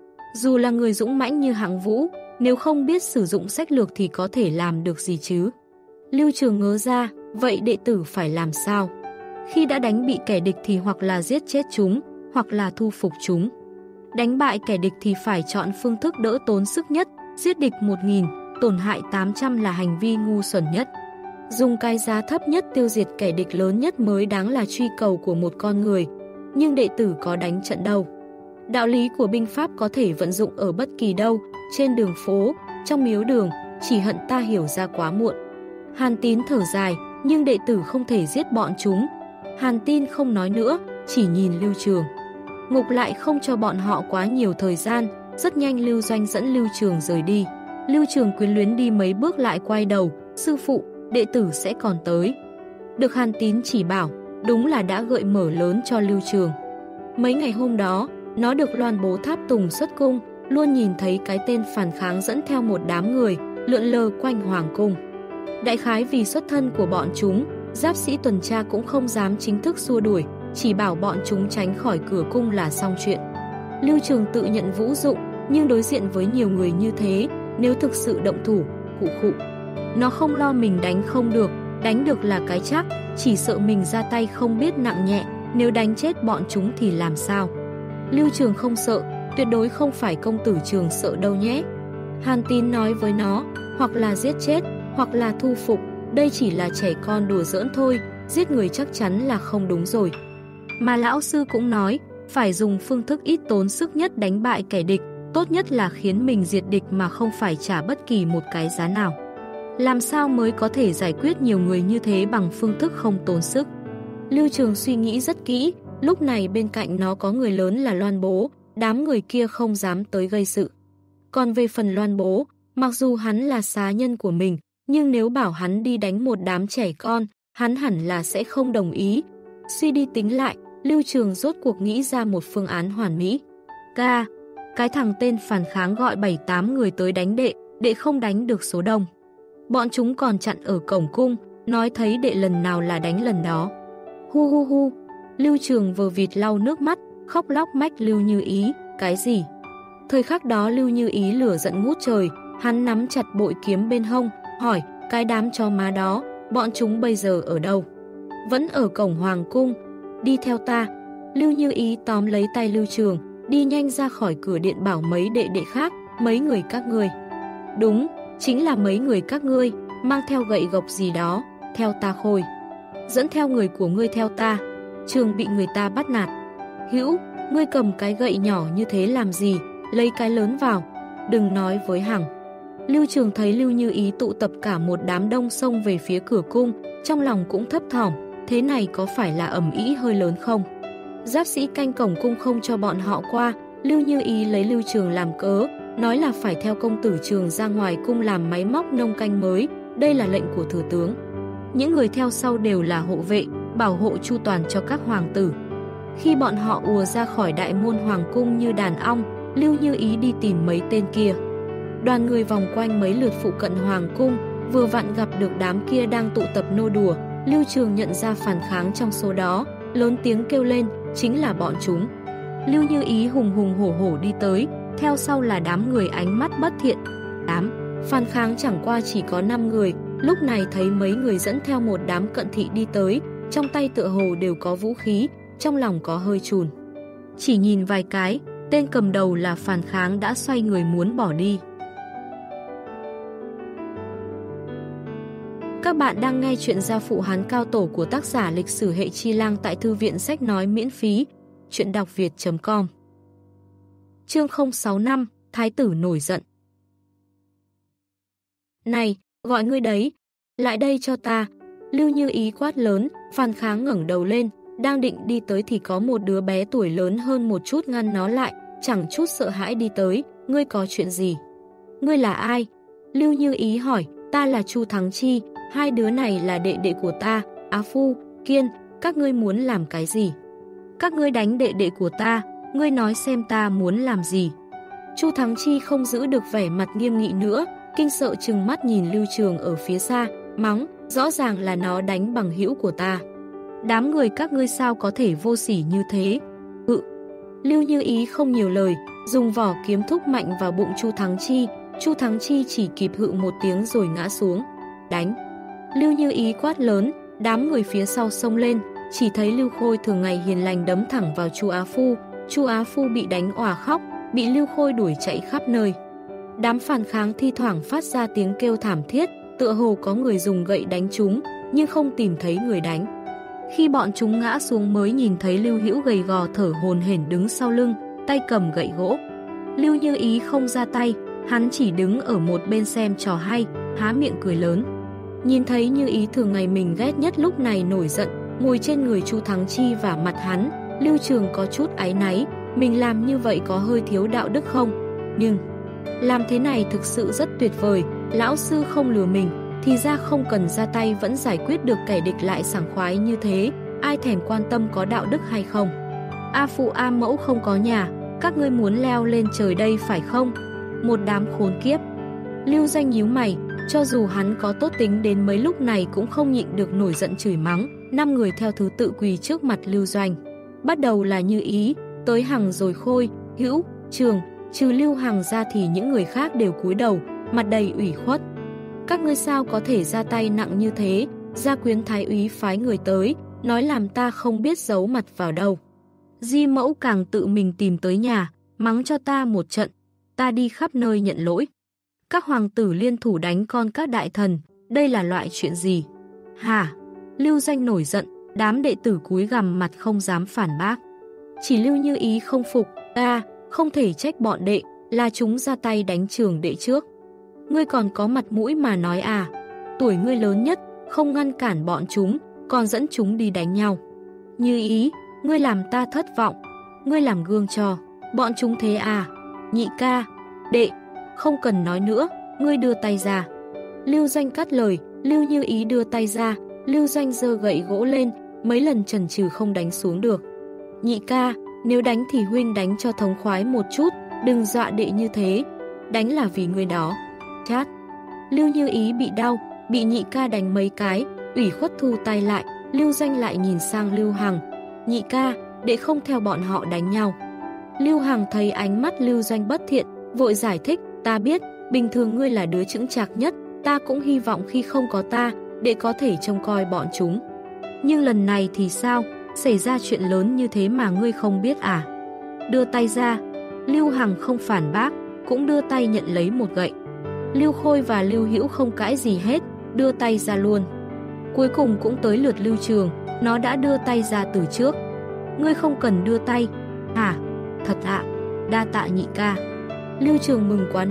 Dù là người dũng mãnh như Hạng Vũ, nếu không biết sử dụng sách lược thì có thể làm được gì chứ? Lưu Trường ngớ ra, vậy đệ tử phải làm sao? Khi đã đánh bị kẻ địch thì hoặc là giết chết chúng, hoặc là thu phục chúng. Đánh bại kẻ địch thì phải chọn phương thức đỡ tốn sức nhất, giết địch 1000, tổn hại 800 là hành vi ngu xuẩn nhất. Dùng cái giá thấp nhất tiêu diệt kẻ địch lớn nhất mới đáng là truy cầu của một con người. Nhưng đệ tử có đánh trận đâu? Đạo lý của binh pháp có thể vận dụng ở bất kỳ đâu, trên đường phố, trong miếu đường, chỉ hận ta hiểu ra quá muộn. Hàn Tín thở dài, nhưng đệ tử không thể giết bọn chúng. Hàn Tín không nói nữa, chỉ nhìn Lưu Trường. Ngục lại không cho bọn họ quá nhiều thời gian, rất nhanh Lưu Doanh dẫn Lưu Trường rời đi. Lưu Trường quyến luyến đi mấy bước lại quay đầu, sư phụ, đệ tử sẽ còn tới. Được Hàn Tín chỉ bảo, đúng là đã gợi mở lớn cho Lưu Trường. Mấy ngày hôm đó, nó được Loan Bố Tháp Tùng xuất cung, luôn nhìn thấy cái tên phản kháng dẫn theo một đám người, lượn lờ quanh hoàng cung. Đại khái vì xuất thân của bọn chúng, giáp sĩ tuần tra cũng không dám chính thức xua đuổi, chỉ bảo bọn chúng tránh khỏi cửa cung là xong chuyện. Lưu Trường tự nhận vũ dụng, nhưng đối diện với nhiều người như thế, nếu thực sự động thủ, khụ khụ. Nó không lo mình đánh không được, đánh được là cái chắc, chỉ sợ mình ra tay không biết nặng nhẹ, nếu đánh chết bọn chúng thì làm sao. Lưu Trường không sợ, tuyệt đối không phải công tử Trường sợ đâu nhé. Hàn Tín nói với nó, hoặc là giết chết, hoặc là thu phục, đây chỉ là trẻ con đùa giỡn thôi, giết người chắc chắn là không đúng rồi. Mà lão sư cũng nói, phải dùng phương thức ít tốn sức nhất đánh bại kẻ địch, tốt nhất là khiến mình diệt địch mà không phải trả bất kỳ một cái giá nào. Làm sao mới có thể giải quyết nhiều người như thế bằng phương thức không tốn sức? Lưu Trường suy nghĩ rất kỹ, lúc này bên cạnh nó có người lớn là Loan Bố, đám người kia không dám tới gây sự. Còn về phần Loan Bố, mặc dù hắn là xá nhân của mình, nhưng nếu bảo hắn đi đánh một đám trẻ con, hắn hẳn là sẽ không đồng ý. Suy đi tính lại, Lưu Trường rốt cuộc nghĩ ra một phương án hoàn mỹ. Ca, cái thằng tên phản kháng gọi 7-8 người tới đánh đệ không đánh được số đông. Bọn chúng còn chặn ở cổng cung, nói thấy đệ lần nào là đánh lần đó. Hu hu hu, Lưu Trường vờ vịt lau nước mắt, khóc lóc mách Lưu Như Ý, cái gì? Thời khắc đó Lưu Như Ý lửa giận ngút trời, hắn nắm chặt bội kiếm bên hông, hỏi, cái đám chó má đó, bọn chúng bây giờ ở đâu? Vẫn ở cổng hoàng cung, đi theo ta. Lưu Như Ý tóm lấy tay Lưu Trường, đi nhanh ra khỏi cửa điện bảo mấy đệ đệ khác, mấy người các ngươi. Đúng, chính là mấy người các ngươi, mang theo gậy gộc gì đó, theo ta khôi. Dẫn theo người của ngươi theo ta, Trường bị người ta bắt nạt. Hữu, ngươi cầm cái gậy nhỏ như thế làm gì, lấy cái lớn vào, đừng nói với Hằng. Lưu Trường thấy Lưu Như Ý tụ tập cả một đám đông xông về phía cửa cung, trong lòng cũng thấp thỏm, thế này có phải là ầm ĩ hơi lớn không? Giáp sĩ canh cổng cung không cho bọn họ qua, Lưu Như Ý lấy Lưu Trường làm cớ, nói là phải theo công tử Trường ra ngoài cung làm máy móc nông canh mới, đây là lệnh của thừa tướng. Những người theo sau đều là hộ vệ, bảo hộ chu toàn cho các hoàng tử. Khi bọn họ ùa ra khỏi đại môn hoàng cung như đàn ong, Lưu Như Ý đi tìm mấy tên kia. Đoàn người vòng quanh mấy lượt phụ cận hoàng cung, vừa vặn gặp được đám kia đang tụ tập nô đùa. Lưu Trường nhận ra phản kháng trong số đó, lớn tiếng kêu lên, chính là bọn chúng. Lưu Như Ý hùng hùng hổ hổ đi tới, theo sau là đám người ánh mắt bất thiện. Đám phản kháng chẳng qua chỉ có 5 người, lúc này thấy mấy người dẫn theo một đám cận thị đi tới, trong tay tựa hồ đều có vũ khí, trong lòng có hơi chùn. Chỉ nhìn vài cái, tên cầm đầu là phản kháng đã xoay người muốn bỏ đi. Các bạn đang nghe chuyện Gia Phụ Hán Cao Tổ của tác giả Lịch sử Hệ Chi Lang tại Thư viện Sách Nói miễn phí, chuyện đọc việt.com. Chương 065, Thái tử nổi giận. Này, gọi ngươi đấy, lại đây cho ta. Lưu Như Ý quát lớn, phản kháng ngẩng đầu lên, đang định đi tới thì có một đứa bé tuổi lớn hơn một chút ngăn nó lại, chẳng chút sợ hãi đi tới, ngươi có chuyện gì? Ngươi là ai? Lưu Như Ý hỏi, ta là Chu Thắng Chi, hai đứa này là đệ đệ của ta, Á Phu, Kiên, các ngươi muốn làm cái gì? Các ngươi đánh đệ đệ của ta, ngươi nói xem ta muốn làm gì? Chu Thắng Chi không giữ được vẻ mặt nghiêm nghị nữa, kinh sợ trừng mắt nhìn Lưu Trường ở phía xa, mắng, rõ ràng là nó đánh bằng hữu của ta. Đám người các ngươi sao có thể vô sỉ như thế? Lưu Như Ý không nhiều lời, dùng vỏ kiếm thúc mạnh vào bụng Chu Thắng Chi. Chu Thắng Chi chỉ kịp hự một tiếng rồi ngã xuống. Đánh! Lưu Như Ý quát lớn, đám người phía sau xông lên, chỉ thấy Lưu Khôi thường ngày hiền lành đấm thẳng vào Chu Á Phu. Chu Á Phu bị đánh òa khóc, bị Lưu Khôi đuổi chạy khắp nơi. Đám phản kháng thi thoảng phát ra tiếng kêu thảm thiết, tựa hồ có người dùng gậy đánh chúng, nhưng không tìm thấy người đánh. Khi bọn chúng ngã xuống mới nhìn thấy Lưu Hữu gầy gò thở hổn hển đứng sau lưng, tay cầm gậy gỗ. Lưu Như Ý không ra tay, hắn chỉ đứng ở một bên xem trò hay, há miệng cười lớn. Nhìn thấy Như Ý thường ngày mình ghét nhất lúc này nổi giận, ngồi trên người Chu Thắng Chi và mặt hắn, Lưu Trường có chút áy náy, mình làm như vậy có hơi thiếu đạo đức không? Nhưng làm thế này thực sự rất tuyệt vời, lão sư không lừa mình, thì ra không cần ra tay vẫn giải quyết được kẻ địch lại sảng khoái như thế, ai thèm quan tâm có đạo đức hay không. A phụ A mẫu không có nhà, các ngươi muốn leo lên trời đây phải không? Một đám khốn kiếp. Lưu Doanh nhíu mày, cho dù hắn có tốt tính đến mấy lúc này cũng không nhịn được nổi giận chửi mắng. 5 người theo thứ tự quỳ trước mặt Lưu Doanh. Bắt đầu là Như Ý, tới Hằng rồi Khôi, Hữu, Trường, trừ Lưu Hằng ra thì những người khác đều cúi đầu, mặt đầy ủy khuất. Các ngươi sao có thể ra tay nặng như thế? Gia Quyến Thái úy phái người tới, nói làm ta không biết giấu mặt vào đâu. Di Mẫu càng tự mình tìm tới nhà, mắng cho ta một trận, ta đi khắp nơi nhận lỗi. Các hoàng tử liên thủ đánh con các đại thần, đây là loại chuyện gì? Hả? Lưu Doanh nổi giận, đám đệ tử cúi gằm mặt không dám phản bác. Chỉ Lưu Như Ý không phục, ta không thể trách bọn đệ, là chúng ra tay đánh Trường đệ trước. Ngươi còn có mặt mũi mà nói à? Tuổi ngươi lớn nhất, không ngăn cản bọn chúng, còn dẫn chúng đi đánh nhau. Như Ý, ngươi làm ta thất vọng, ngươi làm gương cho bọn chúng thế à? Nhị ca, đệ, không cần nói nữa, ngươi đưa tay ra. Lưu Doanh cắt lời, Lưu Như Ý đưa tay ra, Lưu Doanh giơ gậy gỗ lên, mấy lần chần chừ không đánh xuống được. Nhị ca, nếu đánh thì huynh đánh cho thống khoái một chút, đừng dọa đệ như thế, đánh là vì ngươi đó. Chát. Lưu Như Ý bị đau, bị nhị ca đánh mấy cái, ủy khuất thu tay lại, Lưu Doanh lại nhìn sang Lưu Hằng. Nhị ca, đệ không theo bọn họ đánh nhau. Lưu Hằng thấy ánh mắt Lưu Doanh bất thiện, vội giải thích, ta biết, bình thường ngươi là đứa chững chạc nhất, ta cũng hy vọng khi không có ta, đệ có thể trông coi bọn chúng. Nhưng lần này thì sao? Xảy ra chuyện lớn như thế mà ngươi không biết à? Đưa tay ra. Lưu Hằng không phản bác, cũng đưa tay nhận lấy một gậy. Lưu Khôi và Lưu Hữu không cãi gì hết, đưa tay ra luôn. Cuối cùng cũng tới lượt Lưu Trường, nó đã đưa tay ra từ trước. Ngươi không cần đưa tay. Hả? Thật ạ? Đa tạ nhị ca. Lưu Trường mừng quá nỗi,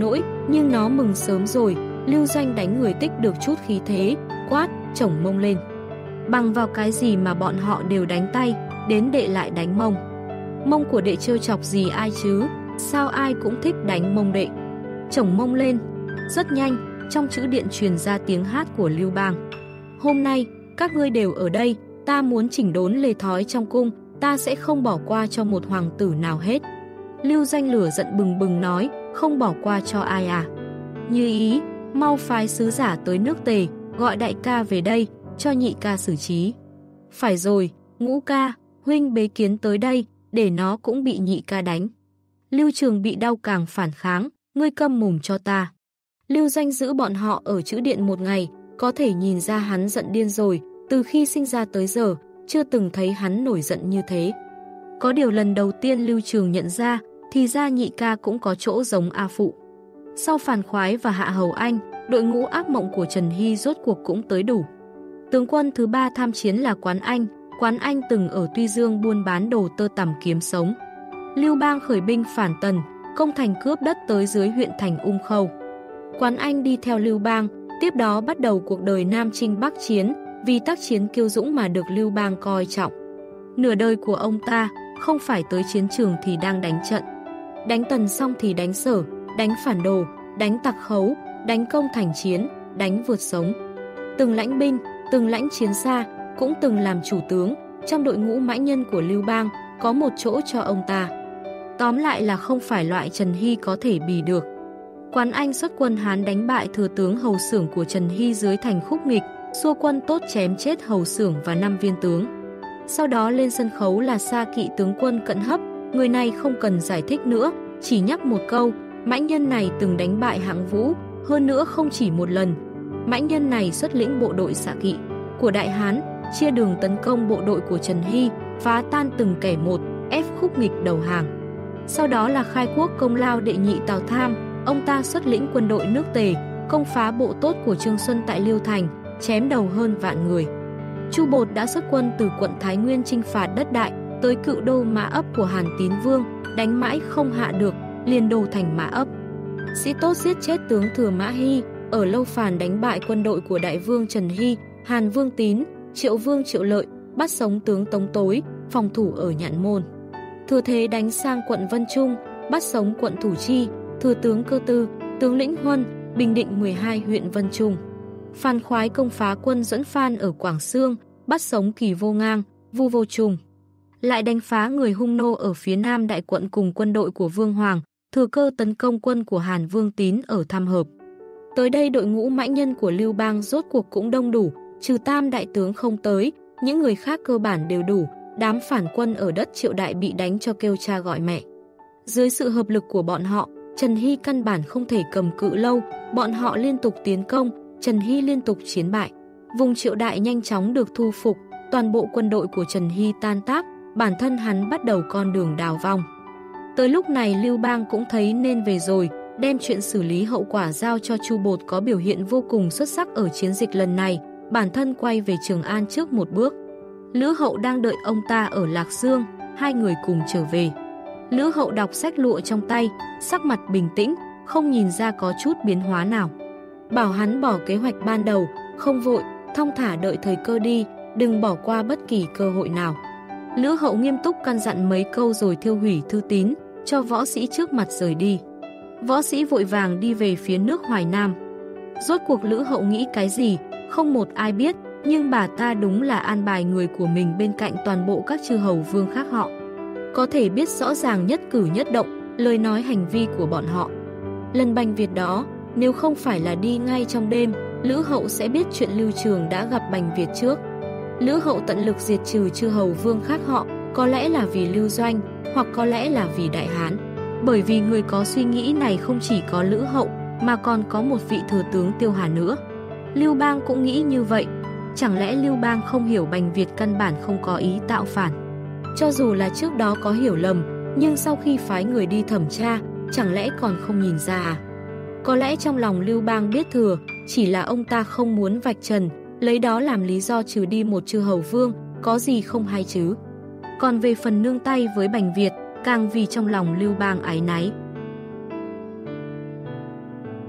Nhưng nó mừng sớm rồi, Lưu Doanh đánh người tích được chút khí thế, quát, chổng mông lên. Bằng vào cái gì mà bọn họ đều đánh tay, đến đệ lại đánh mông. Mông của đệ trêu chọc gì ai chứ, sao ai cũng thích đánh mông đệ. Chổng mông lên. Rất nhanh, trong chữ điện truyền ra tiếng hát của Lưu Bang. Hôm nay, các ngươi đều ở đây, ta muốn chỉnh đốn lề thói trong cung, ta sẽ không bỏ qua cho một hoàng tử nào hết. Lưu Doanh lửa giận bừng bừng nói, không bỏ qua cho ai à? Như ý, mau phái sứ giả tới nước Tề, gọi đại ca về đây, cho nhị ca xử trí. Phải rồi, Ngũ ca, huynh bế Kiến tới đây, để nó cũng bị nhị ca đánh. Lưu Trường bị đau càng phản kháng, ngươi câm mồm cho ta. Lưu Doanh giữ bọn họ ở chữ điện một ngày, có thể nhìn ra hắn giận điên rồi, từ khi sinh ra tới giờ, chưa từng thấy hắn nổi giận như thế. Có điều lần đầu tiên Lưu Trường nhận ra, thì ra nhị ca cũng có chỗ giống A Phụ. Sau Phàn Khoái và Hạ Hầu Anh, đội ngũ ác mộng của Trần Hy rốt cuộc cũng tới đủ. Tướng quân thứ ba tham chiến là Quán Anh từng ở Tuy Dương buôn bán đồ tơ tằm kiếm sống. Lưu Bang khởi binh phản Tần, công thành cướp đất tới dưới huyện thành Ung Khâu. Quán Anh đi theo Lưu Bang, tiếp đó bắt đầu cuộc đời Nam Chinh Bắc Chiến, vì tác chiến kiêu dũng mà được Lưu Bang coi trọng. Nửa đời của ông ta, không phải tới chiến trường thì đang đánh trận. Đánh Tần xong thì đánh Sở, đánh phản đồ, đánh tặc khấu, đánh công thành chiến, đánh vượt sống. Từng lãnh binh, từng lãnh chiến xa, cũng từng làm chủ tướng, trong đội ngũ mãnh nhân của Lưu Bang, có một chỗ cho ông ta. Tóm lại là không phải loại Trần Hy có thể bì được. Quán Anh xuất quân Hán đánh bại thừa tướng Hầu Xưởng của Trần Hy dưới thành Khúc Nghịch, xua quân tốt chém chết Hầu Xưởng và 5 viên tướng. Sau đó lên sân khấu là Sa Kỵ tướng quân Cận Hấp, người này không cần giải thích nữa, chỉ nhắc một câu, mãnh nhân này từng đánh bại Hạng Vũ, hơn nữa không chỉ một lần. Mãnh nhân này xuất lĩnh bộ đội Sa Kỵ của Đại Hán, chia đường tấn công bộ đội của Trần Hy, phá tan từng kẻ một, ép Khúc Nghịch đầu hàng. Sau đó là khai quốc công lao đệ nhị Tào Tham, ông ta xuất lĩnh quân đội nước Tề, công phá bộ tốt của Trương Xuân tại Liêu Thành, chém đầu hơn vạn người. Chu Bột đã xuất quân từ quận Thái Nguyên chinh phạt đất Đại, tới Cựu Đô Mã Ấp của Hàn Tín Vương, đánh mãi không hạ được, liền đổ thành Mã Ấp. Sĩ Tốt giết chết tướng Thừa Mã Hy, ở Lâu Phàn đánh bại quân đội của Đại Vương Trần Hy, Hàn Vương Tín, Triệu Vương Triệu Lợi, bắt sống tướng Tống Tối, phòng thủ ở Nhạn Môn. Thừa thế đánh sang quận Vân Trung, bắt sống quận Thủ Chi, thừa tướng Cơ Tư, tướng lĩnh Huân, bình định 12 huyện Vân Trung. Phàn Khoái công phá quân Duẫn Phan ở Quảng Xương, bắt sống Kỳ Vô Ngang, Vu Vô Trùng. Lại đánh phá người Hung nô ở phía nam đại quận cùng quân đội của Vương Hoàng, thừa cơ tấn công quân của Hàn Vương Tín ở Tham Hợp. Tới đây đội ngũ mãnh nhân của Lưu Bang rốt cuộc cũng đông đủ, trừ Tam đại tướng không tới, những người khác cơ bản đều đủ, đám phản quân ở đất Triệu Đại bị đánh cho kêu cha gọi mẹ. Dưới sự hợp lực của bọn họ, Trần Hy căn bản không thể cầm cự lâu, bọn họ liên tục tiến công, Trần Hy liên tục chiến bại. Vùng Triệu Đại nhanh chóng được thu phục, toàn bộ quân đội của Trần Hy tan tác, bản thân hắn bắt đầu con đường đào vong. Tới lúc này Lưu Bang cũng thấy nên về rồi, đem chuyện xử lý hậu quả giao cho Chu Bột có biểu hiện vô cùng xuất sắc ở chiến dịch lần này, bản thân quay về Trường An trước một bước. Lữ Hậu đang đợi ông ta ở Lạc Dương, hai người cùng trở về. Lữ Hậu đọc sách lụa trong tay, sắc mặt bình tĩnh, không nhìn ra có chút biến hóa nào. Bảo hắn bỏ kế hoạch ban đầu, không vội, thong thả đợi thời cơ đi, đừng bỏ qua bất kỳ cơ hội nào. Lữ Hậu nghiêm túc căn dặn mấy câu rồi thiêu hủy thư tín, cho võ sĩ trước mặt rời đi. Võ sĩ vội vàng đi về phía nước Hoài Nam. Rốt cuộc Lữ Hậu nghĩ cái gì, không một ai biết, nhưng bà ta đúng là an bài người của mình bên cạnh toàn bộ các chư hầu vương khác họ. Có thể biết rõ ràng nhất cử nhất động, lời nói hành vi của bọn họ. Lần Bành Việt đó, nếu không phải là đi ngay trong đêm, Lữ Hậu sẽ biết chuyện Lưu Trường đã gặp Bành Việt trước. Lữ Hậu tận lực diệt trừ chư hầu vương khác họ, có lẽ là vì Lưu Doanh, hoặc có lẽ là vì Đại Hán. Bởi vì người có suy nghĩ này không chỉ có Lữ Hậu, mà còn có một vị thừa tướng Tiêu Hà nữa. Lưu Bang cũng nghĩ như vậy. Chẳng lẽ Lưu Bang không hiểu Bành Việt căn bản không có ý tạo phản? Cho dù là trước đó có hiểu lầm, nhưng sau khi phái người đi thẩm tra, chẳng lẽ còn không nhìn ra à? Có lẽ trong lòng Lưu Bang biết thừa, chỉ là ông ta không muốn vạch trần, lấy đó làm lý do trừ đi một chư hầu vương, có gì không hay chứ. Còn về phần nương tay với Bành Việt, càng vì trong lòng Lưu Bang áy náy.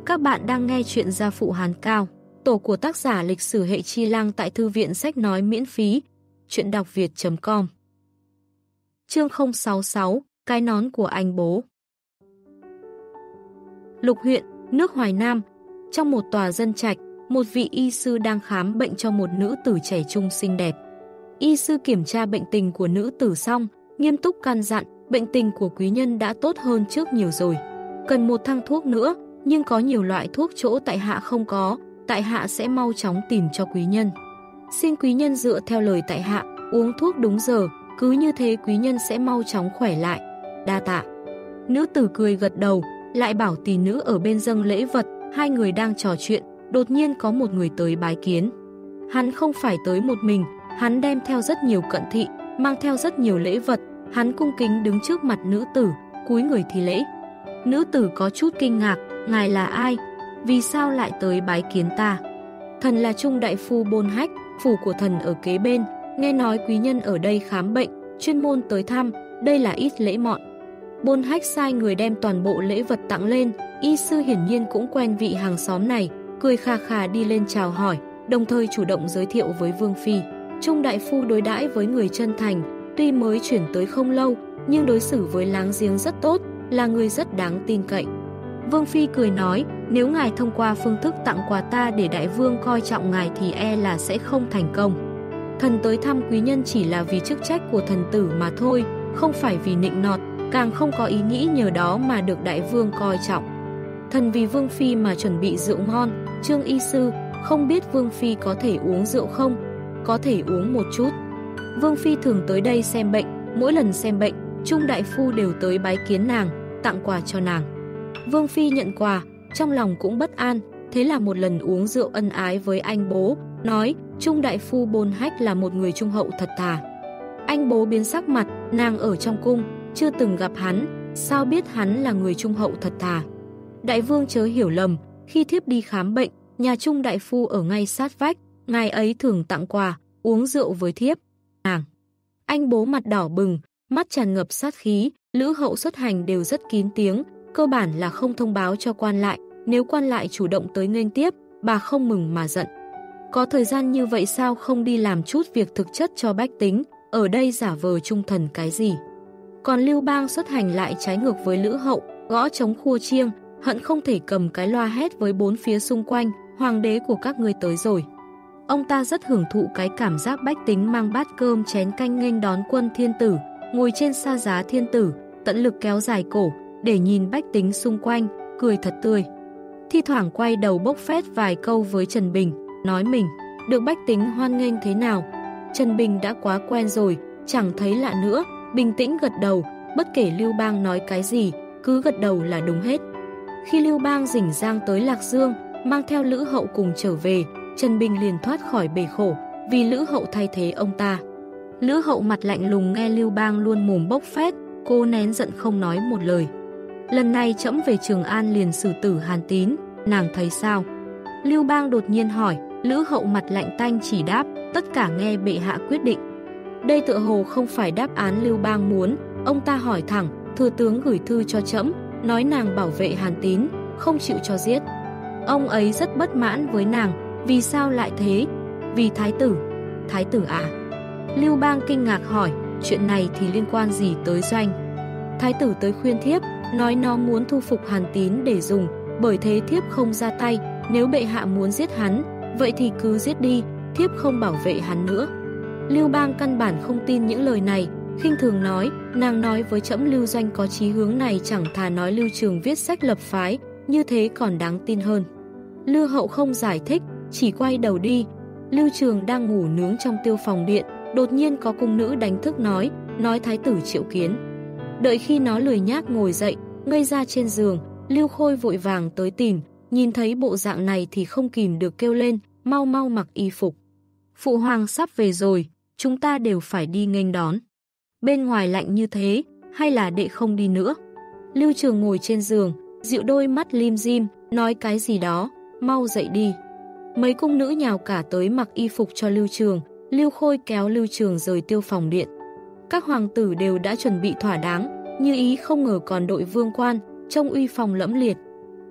Các bạn đang nghe chuyện Gia Phụ Hán Cao, tổ của tác giả lịch sử hệ Chi Lang tại Thư viện Sách Nói miễn phí. Chuyện đọc việt.com. Chương 066, cái nón của anh bố. Lục huyện, nước Hoài Nam. Trong một tòa dân trạch, một vị y sư đang khám bệnh cho một nữ tử trẻ trung xinh đẹp. Y sư kiểm tra bệnh tình của nữ tử xong, nghiêm túc căn dặn, bệnh tình của quý nhân đã tốt hơn trước nhiều rồi. Cần một thang thuốc nữa, nhưng có nhiều loại thuốc chỗ tại hạ không có, tại hạ sẽ mau chóng tìm cho quý nhân. Xin quý nhân dựa theo lời tại hạ, uống thuốc đúng giờ, cứ như thế quý nhân sẽ mau chóng khỏe lại. Đa tạ. Nữ tử cười gật đầu, lại bảo tỳ nữ ở bên dâng lễ vật. Hai người đang trò chuyện, đột nhiên có một người tới bái kiến. Hắn không phải tới một mình, hắn đem theo rất nhiều cận thị, mang theo rất nhiều lễ vật. Hắn cung kính đứng trước mặt nữ tử, cúi người thi lễ. Nữ tử có chút kinh ngạc, ngài là ai? Vì sao lại tới bái kiến ta? Thần là Trung đại phu Bôn Hách, phủ của thần ở kế bên, nghe nói quý nhân ở đây khám bệnh, chuyên môn tới thăm, đây là ít lễ mọn. Bôn Hách sai người đem toàn bộ lễ vật tặng lên, y sư hiển nhiên cũng quen vị hàng xóm này, cười kha khà đi lên chào hỏi, đồng thời chủ động giới thiệu với Vương Phi. Trung đại phu đối đãi với người chân thành, tuy mới chuyển tới không lâu, nhưng đối xử với láng giềng rất tốt, là người rất đáng tin cậy. Vương Phi cười nói, nếu ngài thông qua phương thức tặng quà ta để đại vương coi trọng ngài thì e là sẽ không thành công. Thần tới thăm quý nhân chỉ là vì chức trách của thần tử mà thôi, không phải vì nịnh nọt, càng không có ý nghĩ nhờ đó mà được đại vương coi trọng. Thần vì Vương Phi mà chuẩn bị rượu ngon. Trương y sư, không biết Vương Phi có thể uống rượu không? Có thể uống một chút. Vương Phi thường tới đây xem bệnh, mỗi lần xem bệnh, Trung đại phu đều tới bái kiến nàng, tặng quà cho nàng. Vương Phi nhận quà, trong lòng cũng bất an, thế là một lần uống rượu ân ái với anh bố, nói Trung đại phu Bôn Hách là một người trung hậu thật thà. Anh bố biến sắc mặt, nàng ở trong cung, chưa từng gặp hắn, sao biết hắn là người trung hậu thật thà. Đại vương chớ hiểu lầm, khi thiếp đi khám bệnh, nhà Trung đại phu ở ngay sát vách, ngài ấy thường tặng quà, uống rượu với thiếp. Nàng. Anh bố mặt đỏ bừng, mắt tràn ngập sát khí, lữ hậu xuất hành đều rất kín tiếng, cơ bản là không thông báo cho quan lại, nếu quan lại chủ động tới nghênh tiếp, bà không mừng mà giận. Có thời gian như vậy sao không đi làm chút việc thực chất cho bách tính, ở đây giả vờ trung thần cái gì. Còn Lưu Bang xuất hành lại trái ngược với lữ hậu, gõ trống khua chiêng, hận không thể cầm cái loa hét với bốn phía xung quanh, hoàng đế của các ngươi tới rồi. Ông ta rất hưởng thụ cái cảm giác bách tính mang bát cơm chén canh nghênh đón quân thiên tử, ngồi trên sa giá thiên tử, tận lực kéo dài cổ, để nhìn bách tính xung quanh, cười thật tươi. Thi thoảng quay đầu bốc phét vài câu với Trần Bình, nói mình, được bách tính hoan nghênh thế nào. Trần Bình đã quá quen rồi, chẳng thấy lạ nữa, bình tĩnh gật đầu, bất kể Lưu Bang nói cái gì, cứ gật đầu là đúng hết. Khi Lưu Bang rỉnh rang tới Lạc Dương, mang theo Lữ Hậu cùng trở về, Trần Bình liền thoát khỏi bể khổ, vì Lữ Hậu thay thế ông ta. Lữ Hậu mặt lạnh lùng nghe Lưu Bang luôn mồm bốc phét, cô nén giận không nói một lời. Lần này trẫm về Trường An liền xử tử Hàn Tín, nàng thấy sao? Lưu Bang đột nhiên hỏi, Lữ Hậu mặt lạnh tanh chỉ đáp, tất cả nghe bệ hạ quyết định. Đây tựa hồ không phải đáp án Lưu Bang muốn, ông ta hỏi thẳng, thừa tướng gửi thư cho trẫm, nói nàng bảo vệ Hàn Tín, không chịu cho giết. Ông ấy rất bất mãn với nàng, vì sao lại thế? Vì thái tử. Thái tử à? Lưu Bang kinh ngạc hỏi, chuyện này thì liên quan gì tới doanh? Thái tử tới khuyên thiếp, nói nó muốn thu phục Hàn Tín để dùng, bởi thế thiếp không ra tay, nếu bệ hạ muốn giết hắn, vậy thì cứ giết đi, thiếp không bảo vệ hắn nữa. Lưu Bang căn bản không tin những lời này, khinh thường nói, nàng nói với trẫm Lưu Doanh có chí hướng này chẳng thà nói Lưu Trường viết sách lập phái, như thế còn đáng tin hơn. Lưu Hậu không giải thích, chỉ quay đầu đi. Lưu Trường đang ngủ nướng trong Tiêu Phòng điện, đột nhiên có cung nữ đánh thức nói thái tử triệu kiến. Đợi khi nó lười nhác ngồi dậy, ngây ra trên giường, Lưu Khôi vội vàng tới tìm, nhìn thấy bộ dạng này thì không kìm được kêu lên, mau mau mặc y phục. Phụ hoàng sắp về rồi, chúng ta đều phải đi nghênh đón. Bên ngoài lạnh như thế, hay là đệ không đi nữa? Lưu Trường ngồi trên giường, dịu đôi mắt lim dim, nói cái gì đó, mau dậy đi. Mấy cung nữ nhào cả tới mặc y phục cho Lưu Trường, Lưu Khôi kéo Lưu Trường rời Tiêu Phòng điện. Các hoàng tử đều đã chuẩn bị thỏa đáng, Như Ý không ngờ còn đội vương quan, trông uy phong lẫm liệt.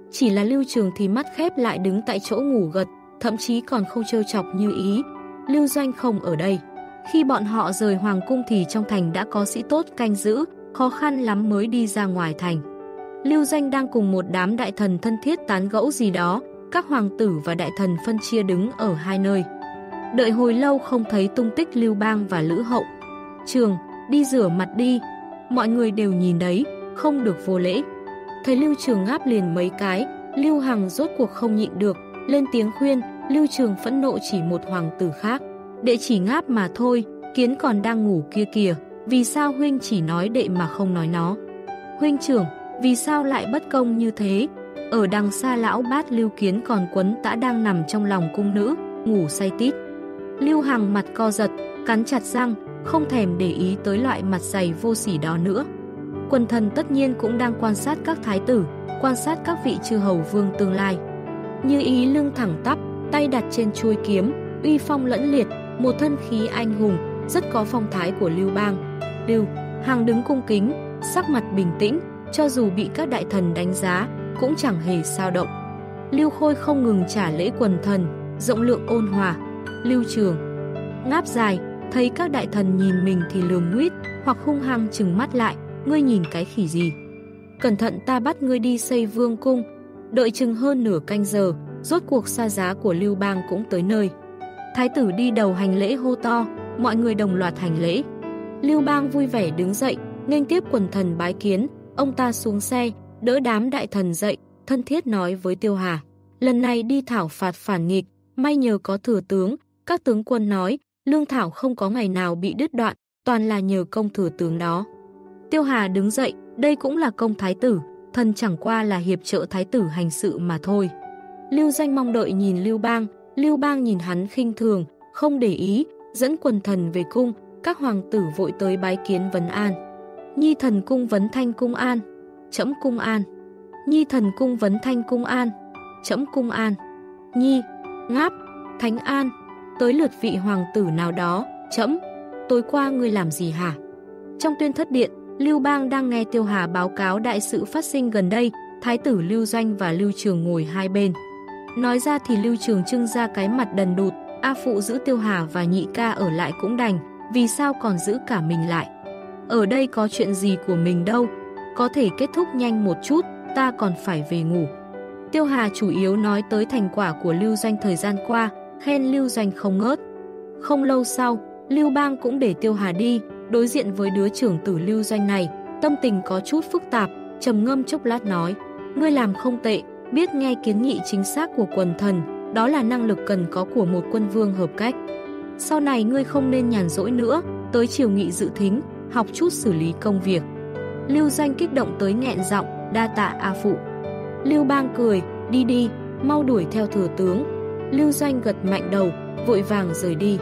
Chỉ là Lưu Trường thì mắt khép lại đứng tại chỗ ngủ gật, thậm chí còn không trêu chọc Như Ý. Lưu Doanh không ở đây. Khi bọn họ rời hoàng cung thì trong thành đã có sĩ tốt canh giữ, khó khăn lắm mới đi ra ngoài thành. Lưu Doanh đang cùng một đám đại thần thân thiết tán gẫu gì đó, các hoàng tử và đại thần phân chia đứng ở hai nơi. Đợi hồi lâu không thấy tung tích Lưu Bang và Lữ Hậu. Trường, đi rửa mặt đi. Mọi người đều nhìn đấy, không được vô lễ. Thấy Lưu Trường ngáp liền mấy cái, Lưu Hằng rốt cuộc không nhịn được, lên tiếng khuyên. Lưu Trường phẫn nộ chỉ một hoàng tử khác. Đệ chỉ ngáp mà thôi, Kiến còn đang ngủ kia kìa, vì sao huynh chỉ nói đệ mà không nói nó? Huynh trưởng, vì sao lại bất công như thế? Ở đằng xa lão bát Lưu Kiến còn quấn tã đang nằm trong lòng cung nữ, ngủ say tít. Lưu Hằng mặt co giật, cắn chặt răng, không thèm để ý tới loại mặt dày vô sỉ đó nữa. Quần thần tất nhiên cũng đang quan sát các thái tử, quan sát các vị chư hầu vương tương lai. Như Ý lưng thẳng tắp, tay đặt trên chuôi kiếm, uy phong lẫm liệt, một thân khí anh hùng, rất có phong thái của Lưu Bang. Lưu Hằng đứng cung kính, sắc mặt bình tĩnh, cho dù bị các đại thần đánh giá, cũng chẳng hề sao động. Lưu Khôi không ngừng trả lễ quần thần, rộng lượng ôn hòa. Lưu Trường ngáp dài, thấy các đại thần nhìn mình thì lườm nguýt, hoặc hung hăng trừng mắt lại, ngươi nhìn cái khỉ gì? Cẩn thận ta bắt ngươi đi xây vương cung. Đợi chừng hơn nửa canh giờ, rốt cuộc xa giá của Lưu Bang cũng tới nơi. Thái tử đi đầu hành lễ hô to, mọi người đồng loạt hành lễ. Lưu Bang vui vẻ đứng dậy, nghênh tiếp quần thần bái kiến, ông ta xuống xe, đỡ đám đại thần dậy, thân thiết nói với Tiêu Hà. Lần này đi thảo phạt phản nghịch, may nhờ có thừa tướng, các tướng quân nói, lương thảo không có ngày nào bị đứt đoạn, toàn là nhờ công thừa tướng đó. Tiêu Hà đứng dậy, đây cũng là công thái tử, thần chẳng qua là hiệp trợ thái tử hành sự mà thôi. Lưu Doanh mong đợi nhìn Lưu Bang nhìn hắn khinh thường, không để ý, dẫn quần thần về cung, các hoàng tử vội tới bái kiến vấn an. Nhi thần cung vấn thanh cung an, trẫm cung an. Nhi thần cung vấn thanh cung an, trẫm cung an. Nhi, ngáp, thánh an, tới lượt vị hoàng tử nào đó, trẫm. Tối qua ngươi làm gì hả? Trong tuyên thất điện, Lưu Bang đang nghe Tiêu Hà báo cáo đại sự phát sinh gần đây, thái tử Lưu Doanh và Lưu Trường ngồi hai bên. Nói ra thì Lưu Trường trưng ra cái mặt đần đụt, A phụ giữ Tiêu Hà và nhị ca ở lại cũng đành, vì sao còn giữ cả mình lại? Ở đây có chuyện gì của mình đâu, có thể kết thúc nhanh một chút, ta còn phải về ngủ. Tiêu Hà chủ yếu nói tới thành quả của Lưu Doanh thời gian qua, khen Lưu Doanh không ngớt. Không lâu sau, Lưu Bang cũng để Tiêu Hà đi, đối diện với đứa trưởng tử Lưu Doanh này, tâm tình có chút phức tạp, trầm ngâm chốc lát nói, ngươi làm không tệ, biết nghe kiến nghị chính xác của quần thần, đó là năng lực cần có của một quân vương hợp cách. Sau này ngươi không nên nhàn rỗi nữa, tới triều nghị dự thính, học chút xử lý công việc. Lưu Doanh kích động tới nghẹn giọng, đa tạ A phụ. Lưu Bang cười, đi đi, mau đuổi theo thừa tướng. Lưu Doanh gật mạnh đầu, vội vàng rời đi.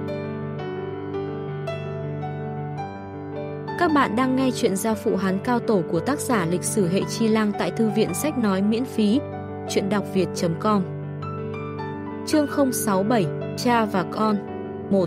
Các bạn đang nghe chuyện Gia Phụ Hán Cao Tổ của tác giả Lịch sử Hệ Chi Lang tại thư viện sách nói miễn phí, chuyện đọc việt.com. Chương 067, Cha và Con 1.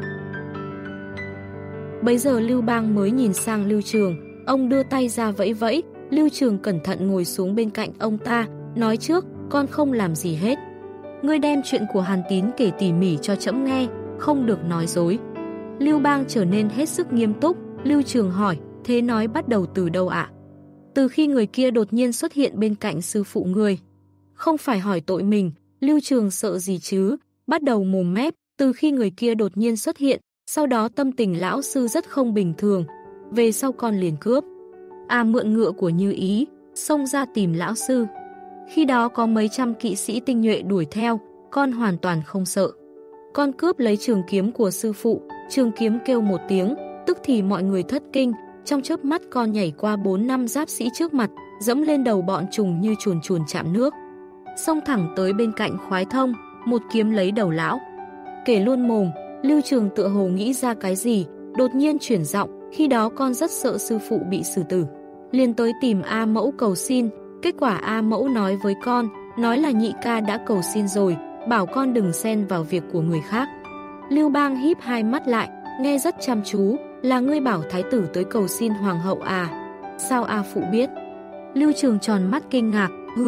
Bấy giờ Lưu Bang mới nhìn sang Lưu Trường, ông đưa tay ra vẫy vẫy, Lưu Trường cẩn thận ngồi xuống bên cạnh ông ta, nói trước, con không làm gì hết. Ngươi đem chuyện của Hàn Tín kể tỉ mỉ cho trẫm nghe, không được nói dối. Lưu Bang trở nên hết sức nghiêm túc. Lưu Trường hỏi, thế nói bắt đầu từ đâu ạ? Từ khi người kia đột nhiên xuất hiện bên cạnh sư phụ ngươi. Không phải hỏi tội mình, Lưu Trường sợ gì chứ, bắt đầu mồm mép, từ khi người kia đột nhiên xuất hiện, sau đó tâm tình lão sư rất không bình thường, về sau con liền cướp. Mượn ngựa của Như Ý, xông ra tìm lão sư. Khi đó có mấy trăm kỵ sĩ tinh nhuệ đuổi theo, con hoàn toàn không sợ. Con cướp lấy trường kiếm của sư phụ, trường kiếm kêu một tiếng, tức thì mọi người thất kinh, trong chớp mắt con nhảy qua 4-5 giáp sĩ trước mặt, dẫm lên đầu bọn trùng như chuồn chuồn chạm nước. Xông thẳng tới bên cạnh Khoái Thông, một kiếm lấy đầu lão. Kể luôn mồm, Lưu Trường tựa hồ nghĩ ra cái gì, đột nhiên chuyển giọng, khi đó con rất sợ sư phụ bị xử tử. Liền tới tìm A Mẫu cầu xin, kết quả A Mẫu nói với con, nói là nhị ca đã cầu xin rồi, bảo con đừng xen vào việc của người khác. Lưu Bang híp hai mắt lại, nghe rất chăm chú, là ngươi bảo thái tử tới cầu xin hoàng hậu à? Sao A phụ biết? Lưu Trường tròn mắt kinh ngạc,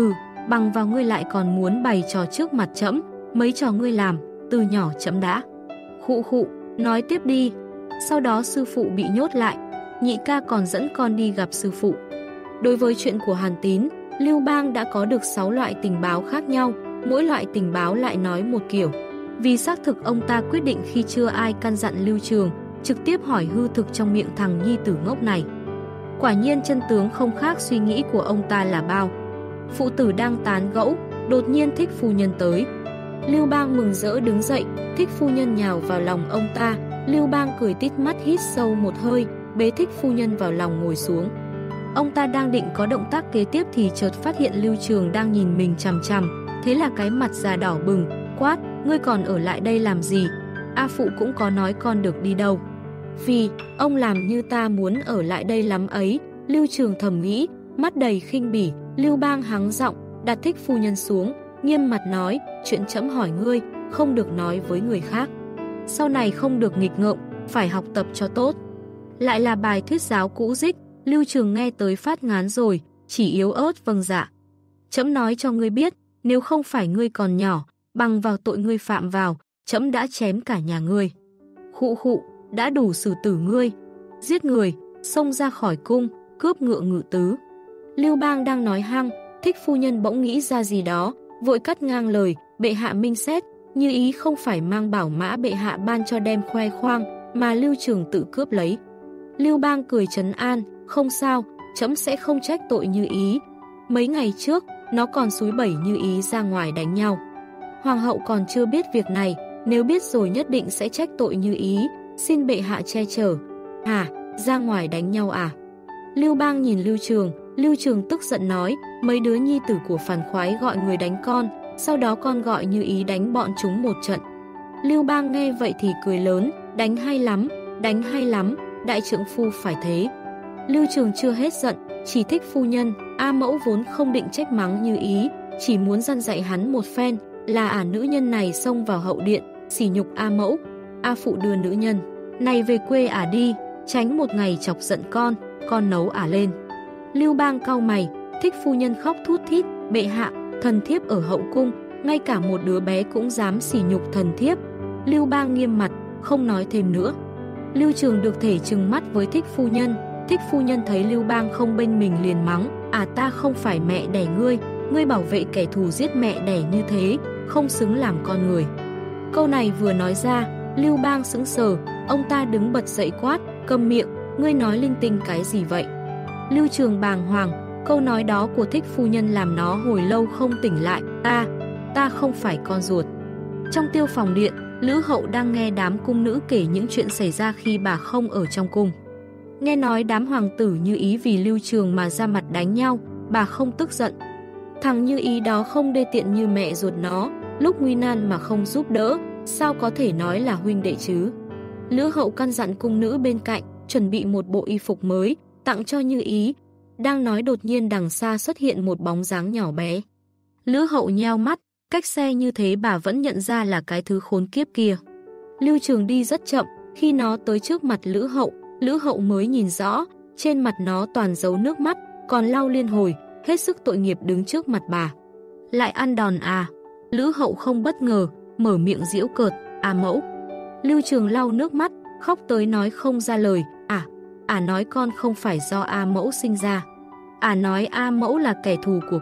bằng vào ngươi lại còn muốn bày trò trước mặt trẫm, mấy trò ngươi làm, từ nhỏ trẫm đã. Khụ khụ, nói tiếp đi. Sau đó sư phụ bị nhốt lại, nhị ca còn dẫn con đi gặp sư phụ. Đối với chuyện của Hàn Tín, Lưu Bang đã có được 6 loại tình báo khác nhau, mỗi loại tình báo lại nói một kiểu. Vì xác thực ông ta quyết định khi chưa ai căn dặn Lưu Trường, trực tiếp hỏi hư thực trong miệng thằng nhi tử ngốc này. Quả nhiên chân tướng không khác suy nghĩ của ông ta là bao. Phụ tử đang tán gẫu, đột nhiên Thích phu nhân tới. Lưu Bang mừng rỡ đứng dậy, Thích phu nhân nhào vào lòng ông ta. Lưu Bang cười tít mắt hít sâu một hơi, bế Thích phu nhân vào lòng ngồi xuống. Ông ta đang định có động tác kế tiếp thì chợt phát hiện Lưu Trường đang nhìn mình chằm chằm, thế là cái mặt già đỏ bừng, quát, ngươi còn ở lại đây làm gì? A phụ cũng có nói con được đi đâu. Vì, ông làm như ta muốn ở lại đây lắm ấy, Lưu Trường thầm nghĩ, mắt đầy khinh bỉ. Lưu Bang hắng giọng, đặt Thích phu nhân xuống, nghiêm mặt nói, chuyện trẫm hỏi ngươi, không được nói với người khác. Sau này không được nghịch ngợm, phải học tập cho tốt. Lại là bài thuyết giáo cũ dích, Lưu Trường nghe tới phát ngán rồi, chỉ yếu ớt vâng dạ. Trẫm nói cho ngươi biết, nếu không phải ngươi còn nhỏ, bằng vào tội ngươi phạm vào, trẫm đã chém cả nhà ngươi. Khụ khụ, đã đủ xử tử ngươi. Giết người, xông ra khỏi cung, cướp ngựa ngự tứ. Lưu Bang đang nói hăng, Thích phu nhân bỗng nghĩ ra gì đó, vội cắt ngang lời, bệ hạ minh xét, như ý không phải mang bảo mã bệ hạ ban cho đem khoe khoang, mà Lưu Trường tự cướp lấy. Lưu Bang cười trấn an, không sao, trẫm sẽ không trách tội Như Ý. Mấy ngày trước, nó còn xúi bẩy Như Ý ra ngoài đánh nhau. Hoàng hậu còn chưa biết việc này, nếu biết rồi nhất định sẽ trách tội Như Ý, xin bệ hạ che chở. Hả, ra ngoài đánh nhau à? Lưu Bang nhìn Lưu Trường tức giận nói, mấy đứa nhi tử của phản khoái gọi người đánh con, sau đó con gọi Như Ý đánh bọn chúng một trận. Lưu Bang nghe vậy thì cười lớn, đánh hay lắm, đại trượng phu phải thế. Lưu Trường chưa hết giận, chỉ Thích phu nhân, A mẫu vốn không định trách mắng Như Ý, chỉ muốn răn dạy hắn một phen, là nữ nhân này xông vào hậu điện, sỉ nhục A mẫu. A phụ đưa nữ nhân này về quê đi, tránh một ngày chọc giận con nấu lên. Lưu Bang cau mày, Thích phu nhân khóc thút thít, bệ hạ, thần thiếp ở hậu cung, ngay cả một đứa bé cũng dám sỉ nhục thần thiếp. Lưu Bang nghiêm mặt, không nói thêm nữa. Lưu Trường được thể trừng mắt với Thích phu nhân thấy Lưu Bang không bên mình liền mắng, ta không phải mẹ đẻ ngươi bảo vệ kẻ thù giết mẹ đẻ như thế, không xứng làm con người. Câu này vừa nói ra, Lưu Bang sững sờ, ông ta đứng bật dậy quát, câm miệng, ngươi nói linh tinh cái gì vậy? Lưu Trường bàng hoàng, câu nói đó của Thích phu nhân làm nó hồi lâu không tỉnh lại, ta không phải con ruột. Trong Tiêu Phòng điện, Lữ Hậu đang nghe đám cung nữ kể những chuyện xảy ra khi bà không ở trong cung. Nghe nói đám hoàng tử Như Ý vì Lưu Trường mà ra mặt đánh nhau, bà không tức giận. Thằng Như Ý đó không đê tiện như mẹ ruột nó, lúc nguy nan mà không giúp đỡ, sao có thể nói là huynh đệ chứ? Lữ Hậu căn dặn cung nữ bên cạnh, chuẩn bị một bộ y phục mới, tặng cho Như Ý. Đang nói đột nhiên đằng xa xuất hiện một bóng dáng nhỏ bé. Lữ Hậu nheo mắt, cách xe như thế bà vẫn nhận ra là cái thứ khốn kiếp kia. Lưu Trường đi rất chậm, khi nó tới trước mặt Lữ Hậu mới nhìn rõ, trên mặt nó toàn dấu nước mắt, còn lau liên hồi, hết sức tội nghiệp đứng trước mặt bà. Lại ăn đòn à? Lữ Hậu không bất ngờ, mở miệng giễu cợt, mẫu. Lưu Trường lau nước mắt, khóc tới nói không ra lời, nói con không phải do A mẫu sinh ra. Nói A mẫu là kẻ thù của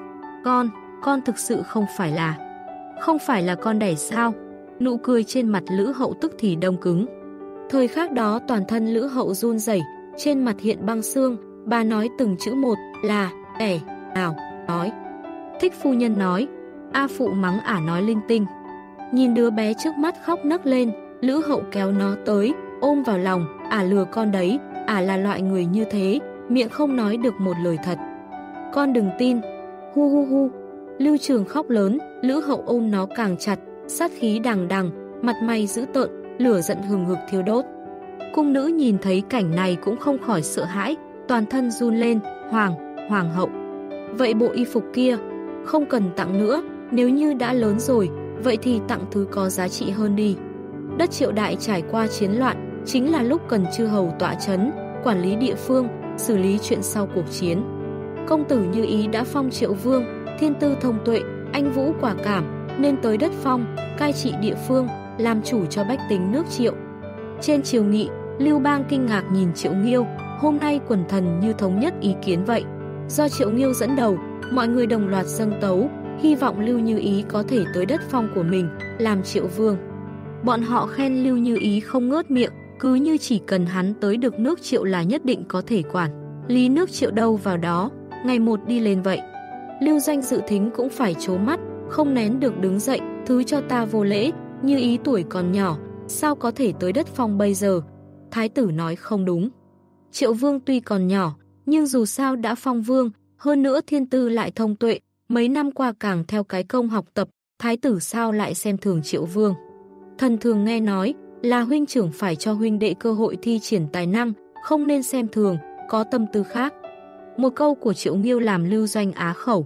con thực sự không phải là con đẻ sao? Nụ cười trên mặt Lữ Hậu tức thì đông cứng. Thời khắc đó toàn thân Lữ Hậu run rẩy, trên mặt hiện băng xương, bà nói từng chữ một là đẻ, nào, nói. Thích phu nhân nói, A phụ mắng nói linh tinh. Nhìn đứa bé trước mắt khóc nấc lên, Lữ Hậu kéo nó tới, ôm vào lòng, lừa con đấy, là loại người như thế, miệng không nói được một lời thật. Con đừng tin, hu hu hu. Lưu Trường khóc lớn, Lữ Hậu ôm nó càng chặt, sát khí đằng đằng, mặt mày dữ tợn, lửa giận hừng hực thiêu đốt. Cung nữ nhìn thấy cảnh này cũng không khỏi sợ hãi, toàn thân run lên, hoàng hậu. Vậy bộ y phục kia, không cần tặng nữa, nếu như đã lớn rồi, vậy thì tặng thứ có giá trị hơn đi. Đất Triệu Đại trải qua chiến loạn, chính là lúc cần chư hầu tọa chấn, quản lý địa phương, xử lý chuyện sau cuộc chiến. Công tử Như Ý đã phong Triệu Vương, Thiên tư thông tuệ, anh vũ quả cảm, nên tới đất Phong, cai trị địa phương, làm chủ cho bách tính nước Triệu. Trên triều nghị, Lưu Bang kinh ngạc nhìn Triệu Nghiêu, hôm nay quần thần như thống nhất ý kiến vậy. Do Triệu Nghiêu dẫn đầu, mọi người đồng loạt dâng tấu, hy vọng Lưu Như Ý có thể tới đất Phong của mình, làm Triệu Vương. Bọn họ khen Lưu Như Ý không ngớt miệng, cứ như chỉ cần hắn tới được nước Triệu là nhất định có thể quản lý nước Triệu đâu vào đó, ngày một đi lên vậy. Lưu Doanh dự thính cũng phải trố mắt, không nén được đứng dậy, thứ cho ta vô lễ, Như Ý tuổi còn nhỏ, sao có thể tới đất Phong bây giờ? Thái tử nói không đúng. Triệu Vương tuy còn nhỏ, nhưng dù sao đã phong vương, hơn nữa thiên tư lại thông tuệ, mấy năm qua càng theo cái công học tập, thái tử sao lại xem thường Triệu Vương. Thần thường nghe nói là huynh trưởng phải cho huynh đệ cơ hội thi triển tài năng, không nên xem thường, có tâm tư khác. Một câu của Triệu Nghiêu làm Lưu Doanh á khẩu.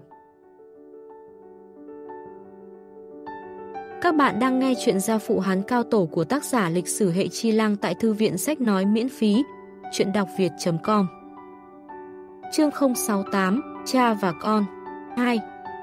Các bạn đang nghe chuyện Gia Phụ Hán Cao Tổ của tác giả Lịch sử Hệ Chi Lang tại Thư viện Sách Nói miễn phí, chuyện đọc việt.com. Chương 068, Cha và Con 2.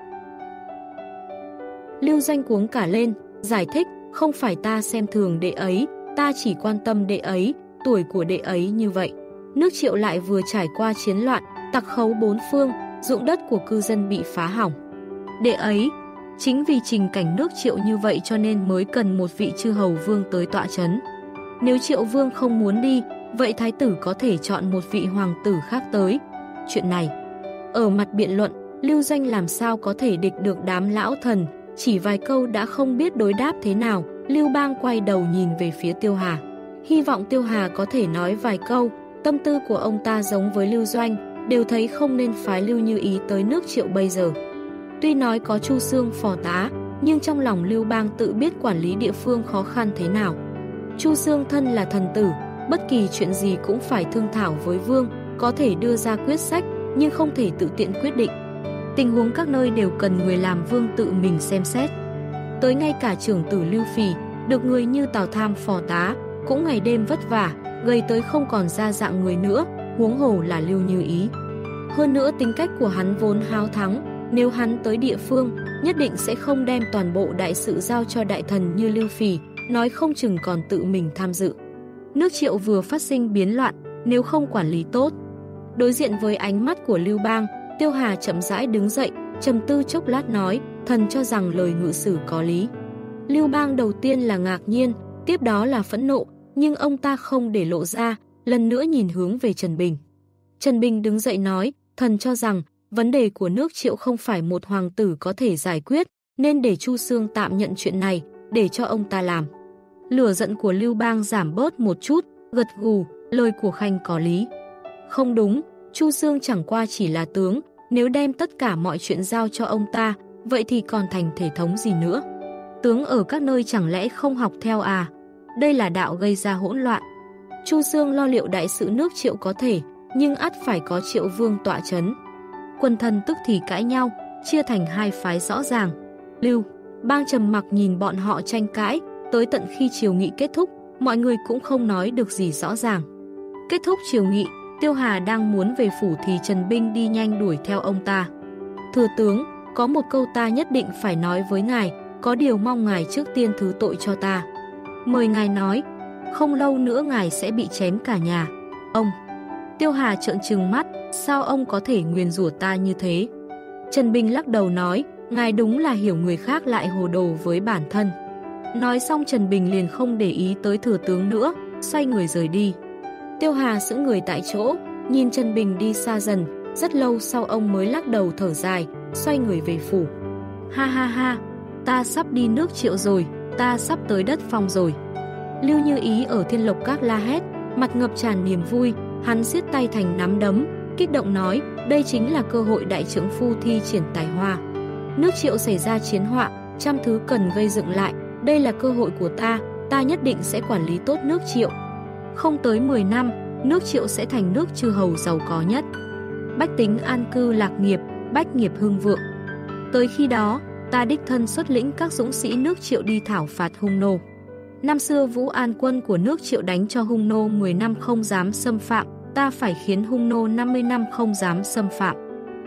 Lưu Doanh cuống cả lên, giải thích, không phải ta xem thường đệ ấy, ta chỉ quan tâm đệ ấy, tuổi của đệ ấy như vậy. Nước Triệu lại vừa trải qua chiến loạn, tặc khấu bốn phương, ruộng đất của cư dân bị phá hỏng. Đệ ấy, chính vì trình cảnh nước Triệu như vậy cho nên mới cần một vị chư hầu vương tới tọa chấn. Nếu Triệu Vương không muốn đi, vậy thái tử có thể chọn một vị hoàng tử khác tới. Chuyện này, ở mặt biện luận, Lưu Doanh làm sao có thể địch được đám lão thần, chỉ vài câu đã không biết đối đáp thế nào. Lưu Bang quay đầu nhìn về phía Tiêu Hà, hy vọng Tiêu Hà có thể nói vài câu. Tâm tư của ông ta giống với Lưu Doanh, đều thấy không nên phái Lưu Như Ý tới nước Triệu bây giờ. Tuy nói có Chu Xương phò tá, nhưng trong lòng Lưu Bang tự biết quản lý địa phương khó khăn thế nào. Chu Xương thân là thần tử, bất kỳ chuyện gì cũng phải thương thảo với vương, có thể đưa ra quyết sách, nhưng không thể tự tiện quyết định. Tình huống các nơi đều cần người làm vương tự mình xem xét. Tới ngay cả trưởng tử Lưu Phì, được người như Tào Tham phò tá, cũng ngày đêm vất vả, gầy tới không còn ra dạng người nữa, huống hồ là Lưu Như Ý. Hơn nữa tính cách của hắn vốn háo thắng, nếu hắn tới địa phương, nhất định sẽ không đem toàn bộ đại sự giao cho đại thần như Lưu Phì, nói không chừng còn tự mình tham dự. Nước Triệu vừa phát sinh biến loạn, nếu không quản lý tốt. Đối diện với ánh mắt của Lưu Bang, Tiêu Hà chậm rãi đứng dậy, trầm tư chốc lát nói, thần cho rằng lời ngự sử có lý. Lưu Bang đầu tiên là ngạc nhiên, tiếp đó là phẫn nộ, nhưng ông ta không để lộ ra, lần nữa nhìn hướng về Trần Bình. Trần Bình đứng dậy nói, thần cho rằng vấn đề của nước Triệu không phải một hoàng tử có thể giải quyết, nên để Chu Xương tạm nhận chuyện này, để cho ông ta làm. Lửa giận của Lưu Bang giảm bớt một chút, gật gù, lời của Khanh có lý. Không đúng, Chu Xương chẳng qua chỉ là tướng, nếu đem tất cả mọi chuyện giao cho ông ta, vậy thì còn thành thể thống gì nữa? Tướng ở các nơi chẳng lẽ không học theo à? Đây là đạo gây ra hỗn loạn. Chu Xương lo liệu đại sự nước Triệu có thể, nhưng ắt phải có Triệu Vương tọa chấn. Quân thần tức thì cãi nhau, chia thành hai phái rõ ràng. Lưu Bang trầm mặc nhìn bọn họ tranh cãi, tới tận khi triều nghị kết thúc, mọi người cũng không nói được gì rõ ràng. Kết thúc triều nghị, Tiêu Hà đang muốn về phủ thì Trần Binh đi nhanh đuổi theo ông ta. Thưa tướng, có một câu ta nhất định phải nói với ngài, có điều mong ngài trước tiên thứ tội cho ta. Mời ngài nói, không lâu nữa ngài sẽ bị chém cả nhà. Ông Tiêu Hà trợn trừng mắt, sao ông có thể nguyền rủa ta như thế? Trần Bình lắc đầu nói, ngài đúng là hiểu người khác lại hồ đồ với bản thân. Nói xong Trần Bình liền không để ý tới thừa tướng nữa, xoay người rời đi. Tiêu Hà sững người tại chỗ, nhìn Trần Bình đi xa dần, rất lâu sau ông mới lắc đầu thở dài, xoay người về phủ. Ha ha ha, ta sắp đi nước Triệu rồi, ta sắp tới đất Phong rồi. Lưu Như Ý ở Thiên Lộc Các la hét, mặt ngập tràn niềm vui, hắn siết tay thành nắm đấm, kích động nói, đây chính là cơ hội đại trượng phu thi triển tài hoa. Nước Triệu xảy ra chiến họa, trăm thứ cần gây dựng lại, đây là cơ hội của ta nhất định sẽ quản lý tốt nước Triệu. Không tới 10 năm, nước Triệu sẽ thành nước chư hầu giàu có nhất. Bách tính an cư lạc nghiệp, bách nghiệp hưng vượng. Tới khi đó, ta đích thân xuất lĩnh các dũng sĩ nước Triệu đi thảo phạt hung nô. Năm xưa Vũ An quân của nước Triệu đánh cho hung nô 10 năm không dám xâm phạm, ta phải khiến hung nô 50 năm không dám xâm phạm.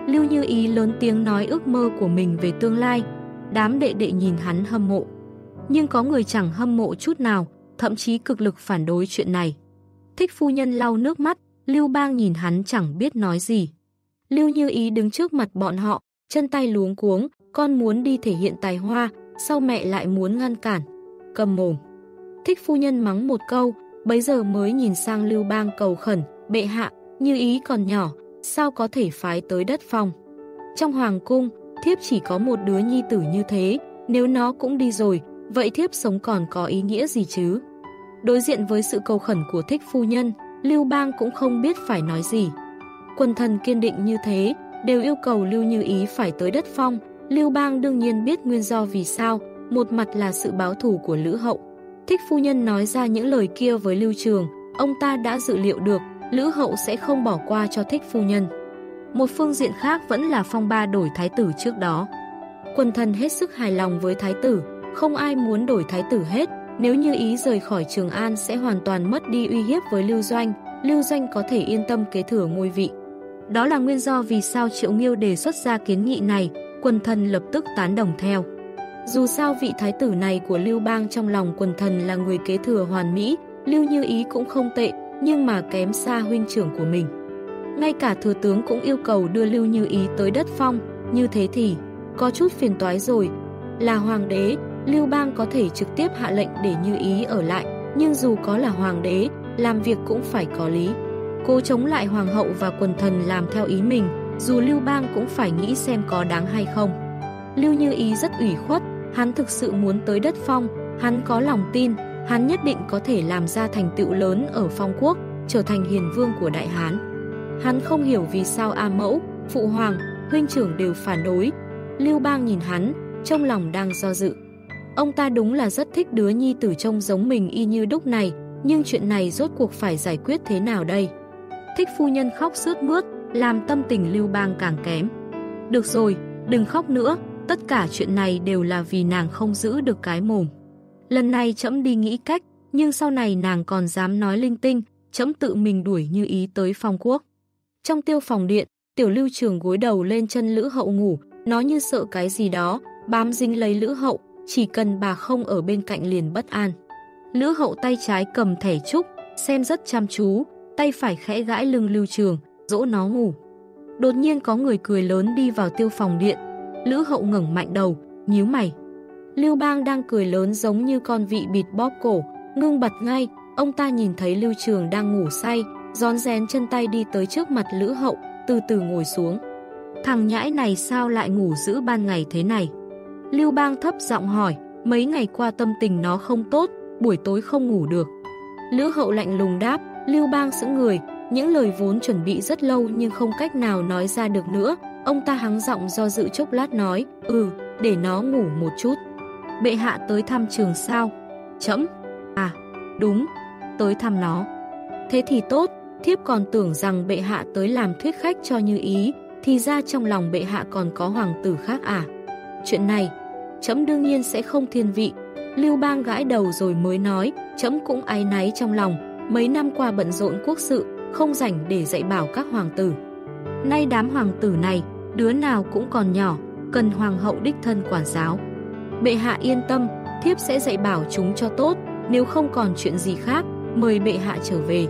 Lưu Như Ý lớn tiếng nói ước mơ của mình về tương lai. Đám đệ đệ nhìn hắn hâm mộ. Nhưng có người chẳng hâm mộ chút nào, thậm chí cực lực phản đối chuyện này. Thích phu nhân lau nước mắt, Lưu Bang nhìn hắn chẳng biết nói gì. Lưu Như Ý đứng trước mặt bọn họ, chân tay luống cuống, con muốn đi thể hiện tài hoa, sao mẹ lại muốn ngăn cản? Cầm mồm. Thích phu nhân mắng một câu, bấy giờ mới nhìn sang Lưu Bang cầu khẩn, bệ hạ, Như Ý còn nhỏ, sao có thể phái tới đất phong? Trong hoàng cung, thiếp chỉ có một đứa nhi tử như thế, nếu nó cũng đi rồi, vậy thiếp sống còn có ý nghĩa gì chứ? Đối diện với sự cầu khẩn của thích phu nhân, Lưu Bang cũng không biết phải nói gì. Quần thần kiên định như thế, đều yêu cầu Lưu Như Ý phải tới đất phong. Lưu Bang đương nhiên biết nguyên do vì sao, một mặt là sự báo thù của Lữ Hậu. Thích phu nhân nói ra những lời kia với Lưu Trường, ông ta đã dự liệu được, Lữ Hậu sẽ không bỏ qua cho thích phu nhân. Một phương diện khác vẫn là phong ba đổi thái tử trước đó. Quần thần hết sức hài lòng với thái tử, không ai muốn đổi thái tử hết. Nếu Như Ý rời khỏi Trường An sẽ hoàn toàn mất đi uy hiếp với Lưu Doanh có thể yên tâm kế thừa ngôi vị. Đó là nguyên do vì sao Triệu Nghiêu đề xuất ra kiến nghị này, quần thần lập tức tán đồng theo. Dù sao vị thái tử này của Lưu Bang trong lòng quần thần là người kế thừa hoàn mỹ, Lưu Như Ý cũng không tệ, nhưng mà kém xa huynh trưởng của mình. Ngay cả thừa tướng cũng yêu cầu đưa Lưu Như Ý tới đất phong, như thế thì có chút phiền toái rồi. Là hoàng đế, Lưu Bang có thể trực tiếp hạ lệnh để Như Ý ở lại, nhưng dù có là hoàng đế, làm việc cũng phải có lý. Cố chống lại hoàng hậu và quần thần làm theo ý mình, dù Lưu Bang cũng phải nghĩ xem có đáng hay không. Lưu Như Ý rất ủy khuất, hắn thực sự muốn tới đất phong, hắn có lòng tin, hắn nhất định có thể làm ra thành tựu lớn ở phong quốc, trở thành hiền vương của Đại Hán. Hắn không hiểu vì sao A Mẫu, Phụ Hoàng, huynh trưởng đều phản đối. Lưu Bang nhìn hắn, trong lòng đang do dự. Ông ta đúng là rất thích đứa nhi tử trông giống mình y như đúc này, nhưng chuyện này rốt cuộc phải giải quyết thế nào đây? Thích phu nhân khóc sướt mướt, làm tâm tình Lưu Bang càng kém. Được rồi, đừng khóc nữa, tất cả chuyện này đều là vì nàng không giữ được cái mồm. Lần này trẫm đi nghĩ cách, nhưng sau này nàng còn dám nói linh tinh, trẫm tự mình đuổi Như Ý tới phong quốc. Trong Tiêu Phòng điện, Tiểu Lưu Trường gối đầu lên chân Lữ Hậu ngủ, nó như sợ cái gì đó, bám dính lấy Lữ Hậu, chỉ cần bà không ở bên cạnh liền bất an. Lữ Hậu tay trái cầm thẻ trúc, xem rất chăm chú, tay phải khẽ gãi lưng Lưu Trường, dỗ nó ngủ. Đột nhiên có người cười lớn đi vào Tiêu Phòng điện. Lữ Hậu ngẩng mạnh đầu, nhíu mày. Lưu Bang đang cười lớn giống như con vị bịt bóp cổ, ngưng bật ngay. Ông ta nhìn thấy Lưu Trường đang ngủ say, rón rén chân tay đi tới trước mặt Lữ Hậu, từ từ ngồi xuống. Thằng nhãi này sao lại ngủ giữa ban ngày thế này? Lưu Bang thấp giọng hỏi, mấy ngày qua tâm tình nó không tốt, buổi tối không ngủ được. Lữ Hậu lạnh lùng đáp. Lưu Bang sững người, những lời vốn chuẩn bị rất lâu nhưng không cách nào nói ra được nữa. Ông ta hắng giọng do dự chốc lát nói, để nó ngủ một chút. Bệ hạ tới thăm Trường sao? Trẫm? À, đúng, tới thăm nó. Thế thì tốt, thiếp còn tưởng rằng bệ hạ tới làm thuyết khách cho Như Ý, thì ra trong lòng bệ hạ còn có hoàng tử khác à? Chuyện này, trẫm đương nhiên sẽ không thiên vị. Lưu Bang gãi đầu rồi mới nói, trẫm cũng áy náy trong lòng, mấy năm qua bận rộn quốc sự, không rảnh để dạy bảo các hoàng tử. Nay đám hoàng tử này, đứa nào cũng còn nhỏ, cần hoàng hậu đích thân quản giáo. Bệ hạ yên tâm, thiếp sẽ dạy bảo chúng cho tốt, nếu không còn chuyện gì khác, mời bệ hạ trở về.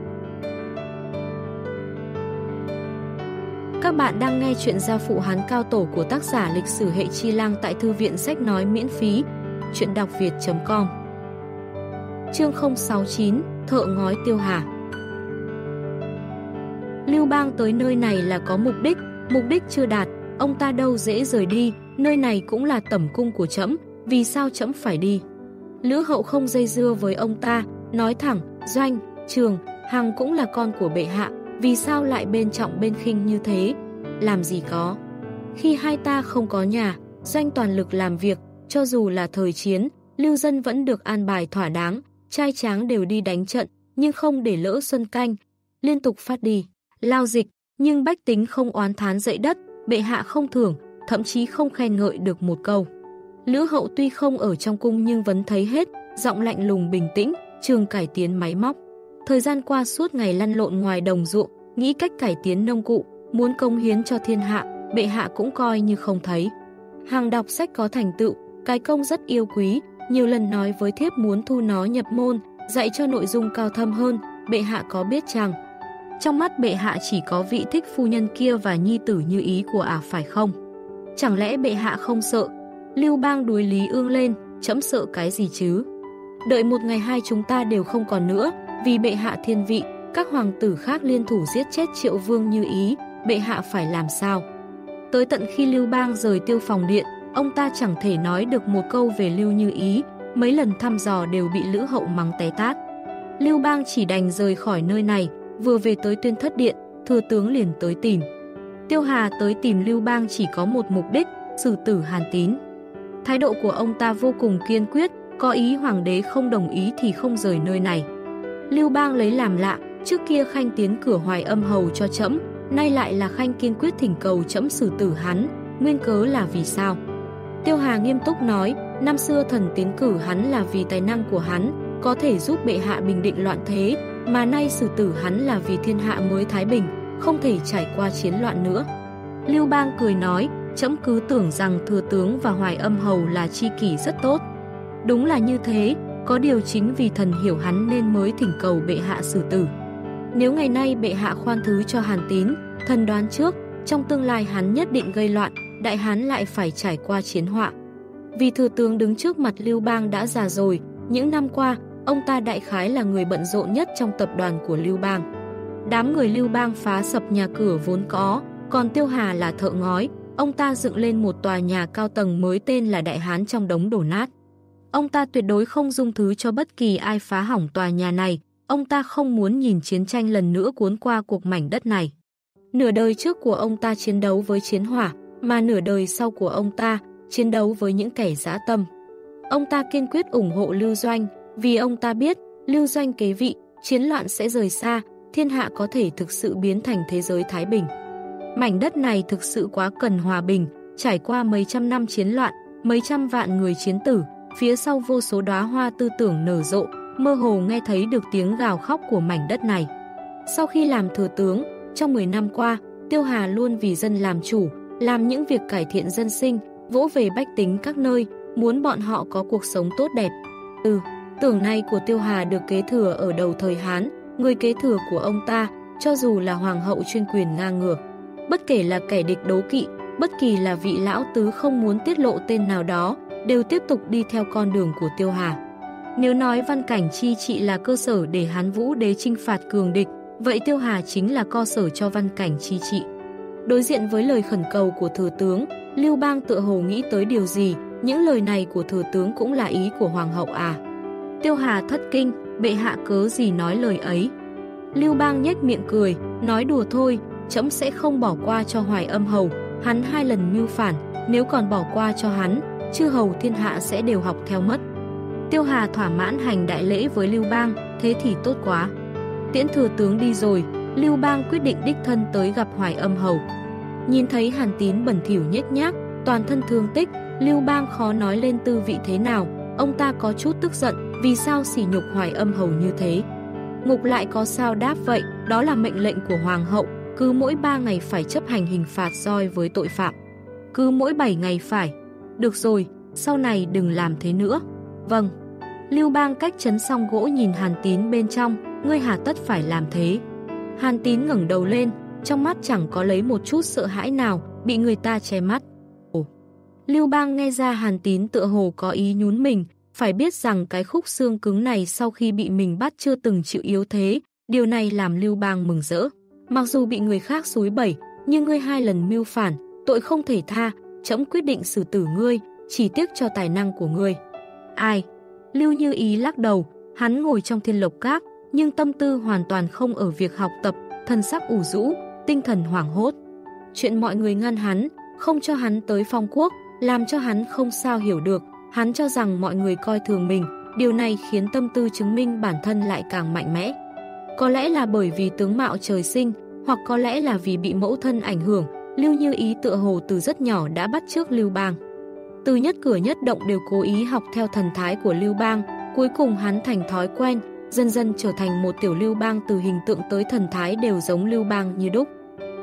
Các bạn đang nghe chuyện Gia Phụ Hán Cao Tổ của tác giả Lịch sử Hệ Chi Lang tại Thư viện Sách Nói miễn phí, chuyện đọc việt.com. Chương 069, Thợ ngói Tiêu Hà. Lưu Bang tới nơi này là có mục đích chưa đạt, ông ta đâu dễ rời đi, nơi này cũng là tẩm cung của trẫm, vì sao trẫm phải đi? Lữ Hậu không dây dưa với ông ta, nói thẳng, Doanh, Trường, Hằng cũng là con của bệ hạ, vì sao lại bên trọng bên khinh như thế? Làm gì có. Khi hai ta không có nhà, Doanh toàn lực làm việc, cho dù là thời chiến, lưu dân vẫn được an bài thỏa đáng, trai tráng đều đi đánh trận, nhưng không để lỡ xuân canh, liên tục phát đi lao dịch, nhưng bách tính không oán thán dậy đất, bệ hạ không thưởng, thậm chí không khen ngợi được một câu. Lữ Hậu tuy không ở trong cung nhưng vẫn thấy hết, giọng lạnh lùng bình tĩnh, Trường cải tiến máy móc. Thời gian qua suốt ngày lăn lộn ngoài đồng ruộng, nghĩ cách cải tiến nông cụ, muốn cống hiến cho thiên hạ, bệ hạ cũng coi như không thấy. Hàng đọc sách có thành tựu, cái công rất yêu quý, nhiều lần nói với thiếp muốn thu nó nhập môn, dạy cho nội dung cao thâm hơn, bệ hạ có biết chăng? Trong mắt bệ hạ chỉ có vị thích phu nhân kia và nhi tử như ý của phải không? Chẳng lẽ bệ hạ không sợ? Lưu Bang đuối lý ương lên, trẫm sợ cái gì chứ? Đợi một ngày hai chúng ta đều không còn nữa, vì bệ hạ thiên vị, các hoàng tử khác liên thủ giết chết Triệu Vương Như Ý, bệ hạ phải làm sao? Tới tận khi Lưu Bang rời Tiêu Phòng Điện, ông ta chẳng thể nói được một câu về Lưu Như Ý, mấy lần thăm dò đều bị Lữ Hậu mắng té tát. Lưu Bang chỉ đành rời khỏi nơi này, vừa về tới Tuyên Thất Điện, thừa tướng liền tới tìm. Tiêu Hà tới tìm Lưu Bang chỉ có một mục đích, xử tử Hàn Tín. Thái độ của ông ta vô cùng kiên quyết, có ý hoàng đế không đồng ý thì không rời nơi này. Lưu Bang lấy làm lạ, trước kia Khanh tiến cửa Hoài Âm hầu cho trẫm, nay lại là Khanh kiên quyết thỉnh cầu trẫm xử tử hắn, nguyên cớ là vì sao? Tiêu Hà nghiêm túc nói, năm xưa thần tiến cử hắn là vì tài năng của hắn, có thể giúp bệ hạ bình định loạn thế, mà nay xử tử hắn là vì thiên hạ mới thái bình, không thể trải qua chiến loạn nữa. Lưu Bang cười nói, trẫm cứ tưởng rằng thừa tướng và Hoài Âm hầu là tri kỷ rất tốt. Đúng là như thế, có điều chính vì thần hiểu hắn nên mới thỉnh cầu bệ hạ xử tử. Nếu ngày nay bệ hạ khoan thứ cho Hàn Tín, thần đoán trước, trong tương lai hắn nhất định gây loạn, đại hán lại phải trải qua chiến họa. Vì thừa tướng đứng trước mặt Lưu Bang đã già rồi, những năm qua, ông ta đại khái là người bận rộn nhất trong tập đoàn của Lưu Bang. Đám người Lưu Bang phá sập nhà cửa vốn có, còn Tiêu Hà là thợ ngói, ông ta dựng lên một tòa nhà cao tầng mới tên là Đại Hán trong đống đổ nát. Ông ta tuyệt đối không dung thứ cho bất kỳ ai phá hỏng tòa nhà này, ông ta không muốn nhìn chiến tranh lần nữa cuốn qua cuộc mảnh đất này. Nửa đời trước của ông ta chiến đấu với chiến hỏa, mà nửa đời sau của ông ta chiến đấu với những kẻ dã tâm. Ông ta kiên quyết ủng hộ Lưu Doanh, vì ông ta biết Lưu Doanh kế vị, chiến loạn sẽ rời xa, thiên hạ có thể thực sự biến thành thế giới thái bình. Mảnh đất này thực sự quá cần hòa bình, trải qua mấy trăm năm chiến loạn, mấy trăm vạn người chiến tử, phía sau vô số đóa hoa tư tưởng nở rộ, mơ hồ nghe thấy được tiếng gào khóc của mảnh đất này. Sau khi làm thừa tướng, trong 10 năm qua, Tiêu Hà luôn vì dân làm chủ, làm những việc cải thiện dân sinh, vỗ về bách tính các nơi, muốn bọn họ có cuộc sống tốt đẹp. Tưởng này của Tiêu Hà được kế thừa ở đầu thời Hán, người kế thừa của ông ta, cho dù là hoàng hậu chuyên quyền ngang ngược, bất kể là kẻ địch đố kỵ, bất kỳ là vị lão tứ không muốn tiết lộ tên nào đó, đều tiếp tục đi theo con đường của Tiêu Hà. Nếu nói Văn Cảnh chi trị là cơ sở để Hán Vũ đế chinh phạt cường địch, vậy Tiêu Hà chính là cơ sở cho Văn Cảnh chi trị. Đối diện với lời khẩn cầu của thừa tướng, Lưu Bang tựa hồ nghĩ tới điều gì, những lời này của thừa tướng cũng là ý của hoàng hậu à? Tiêu Hà thất kinh, bệ hạ cớ gì nói lời ấy? Lưu Bang nhếch miệng cười, nói đùa thôi, trẫm sẽ không bỏ qua cho Hoài Âm hầu, hắn 2 lần mưu phản, nếu còn bỏ qua cho hắn, chư hầu thiên hạ sẽ đều học theo mất. Tiêu Hà thỏa mãn hành đại lễ với Lưu Bang, thế thì tốt quá. Tiễn thừa tướng đi rồi, Lưu Bang quyết định đích thân tới gặp Hoài Âm hầu. Nhìn thấy Hàn Tín bẩn thỉu nhếch nhác, toàn thân thương tích, Lưu Bang khó nói lên tư vị thế nào, ông ta có chút tức giận, vì sao sỉ nhục Hoài Âm hầu như thế. Ngục lại có sao đáp vậy, đó là mệnh lệnh của hoàng hậu, cứ mỗi 3 ngày phải chấp hành hình phạt roi với tội phạm. Cứ mỗi 7 ngày phải. Được rồi, sau này đừng làm thế nữa. Vâng. Lưu Bang cách trấn xong gỗ nhìn Hàn Tín bên trong, ngươi hà tất phải làm thế. Hàn Tín ngẩng đầu lên, trong mắt chẳng có lấy một chút sợ hãi nào, bị người ta che mắt. Lưu Bang nghe ra Hàn Tín tựa hồ có ý nhún mình, phải biết rằng cái khúc xương cứng này sau khi bị mình bắt chưa từng chịu yếu thế, điều này làm Lưu Bang mừng rỡ. Mặc dù bị người khác xúi bẩy, nhưng ngươi 2 lần mưu phản, tội không thể tha, trẫm quyết định xử tử ngươi, chỉ tiếc cho tài năng của ngươi. Ai? Lưu Như Ý lắc đầu, hắn ngồi trong Thiên Lộc Các, nhưng tâm tư hoàn toàn không ở việc học tập, thần sắc ủ rũ, tinh thần hoảng hốt. Chuyện mọi người ngăn hắn, không cho hắn tới Phong Quốc, làm cho hắn không sao hiểu được, hắn cho rằng mọi người coi thường mình, điều này khiến tâm tư chứng minh bản thân lại càng mạnh mẽ. Có lẽ là bởi vì tướng mạo trời sinh, hoặc có lẽ là vì bị mẫu thân ảnh hưởng, Lưu Như Ý tựa hồ từ rất nhỏ đã bắt chước Lưu Bang. Từ nhất cử nhất động đều cố ý học theo thần thái của Lưu Bang, cuối cùng hắn thành thói quen, dần dần trở thành một tiểu Lưu Bang, từ hình tượng tới thần thái đều giống Lưu Bang như đúc.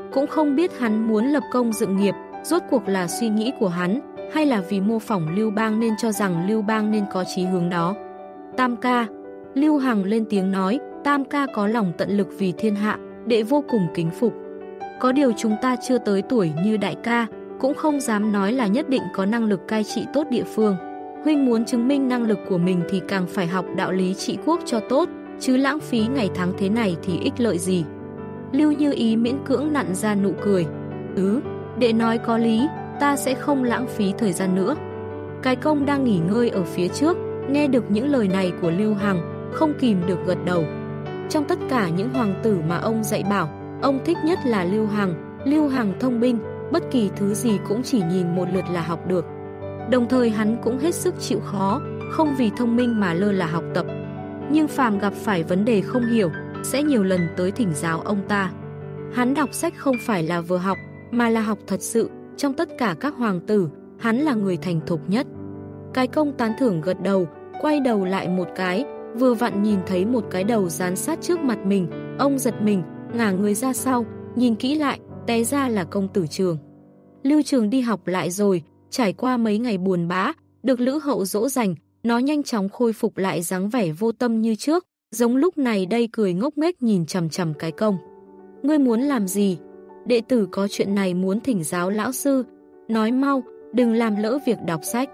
cũng không biết hắn muốn lập công dựng nghiệp, rốt cuộc là suy nghĩ của hắn, hay là vì mô phỏng Lưu Bang nên cho rằng Lưu Bang nên có chí hướng đó. Tam ca, Lưu Hằng lên tiếng nói, Tam ca có lòng tận lực vì thiên hạ, đệ vô cùng kính phục. Có điều chúng ta chưa tới tuổi như đại ca, cũng không dám nói là nhất định có năng lực cai trị tốt địa phương. Huynh muốn chứng minh năng lực của mình thì càng phải học đạo lý trị quốc cho tốt, chứ lãng phí ngày tháng thế này thì ích lợi gì. Lưu Như Ý miễn cưỡng nặn ra nụ cười. Đệ nói có lý, ta sẽ không lãng phí thời gian nữa. Cái Công đang nghỉ ngơi ở phía trước, nghe được những lời này của Lưu Hằng, không kìm được gật đầu. Trong tất cả những hoàng tử mà ông dạy bảo, ông thích nhất là Lưu Hằng. Lưu Hằng thông minh, bất kỳ thứ gì cũng chỉ nhìn một lượt là học được. Đồng thời hắn cũng hết sức chịu khó, không vì thông minh mà lơ là học tập. Nhưng phàm gặp phải vấn đề không hiểu, sẽ nhiều lần tới thỉnh giáo ông ta. Hắn đọc sách không phải là vừa học, mà là học thật sự. Trong tất cả các hoàng tử, hắn là người thành thục nhất. Cái Công tán thưởng gật đầu, quay đầu lại một cái, vừa vặn nhìn thấy một cái đầu dán sát trước mặt mình. Ông giật mình, ngả người ra sau, nhìn kỹ lại, té ra là công tử Trường. Lưu Trường đi học lại rồi, trải qua mấy ngày buồn bã, được Lữ Hậu dỗ dành, nó nhanh chóng khôi phục lại dáng vẻ vô tâm như trước, giống lúc này đây cười ngốc nghếch nhìn chằm chằm Cái Công. Ngươi muốn làm gì? Đệ tử có chuyện này muốn thỉnh giáo lão sư, nói mau, đừng làm lỡ việc đọc sách.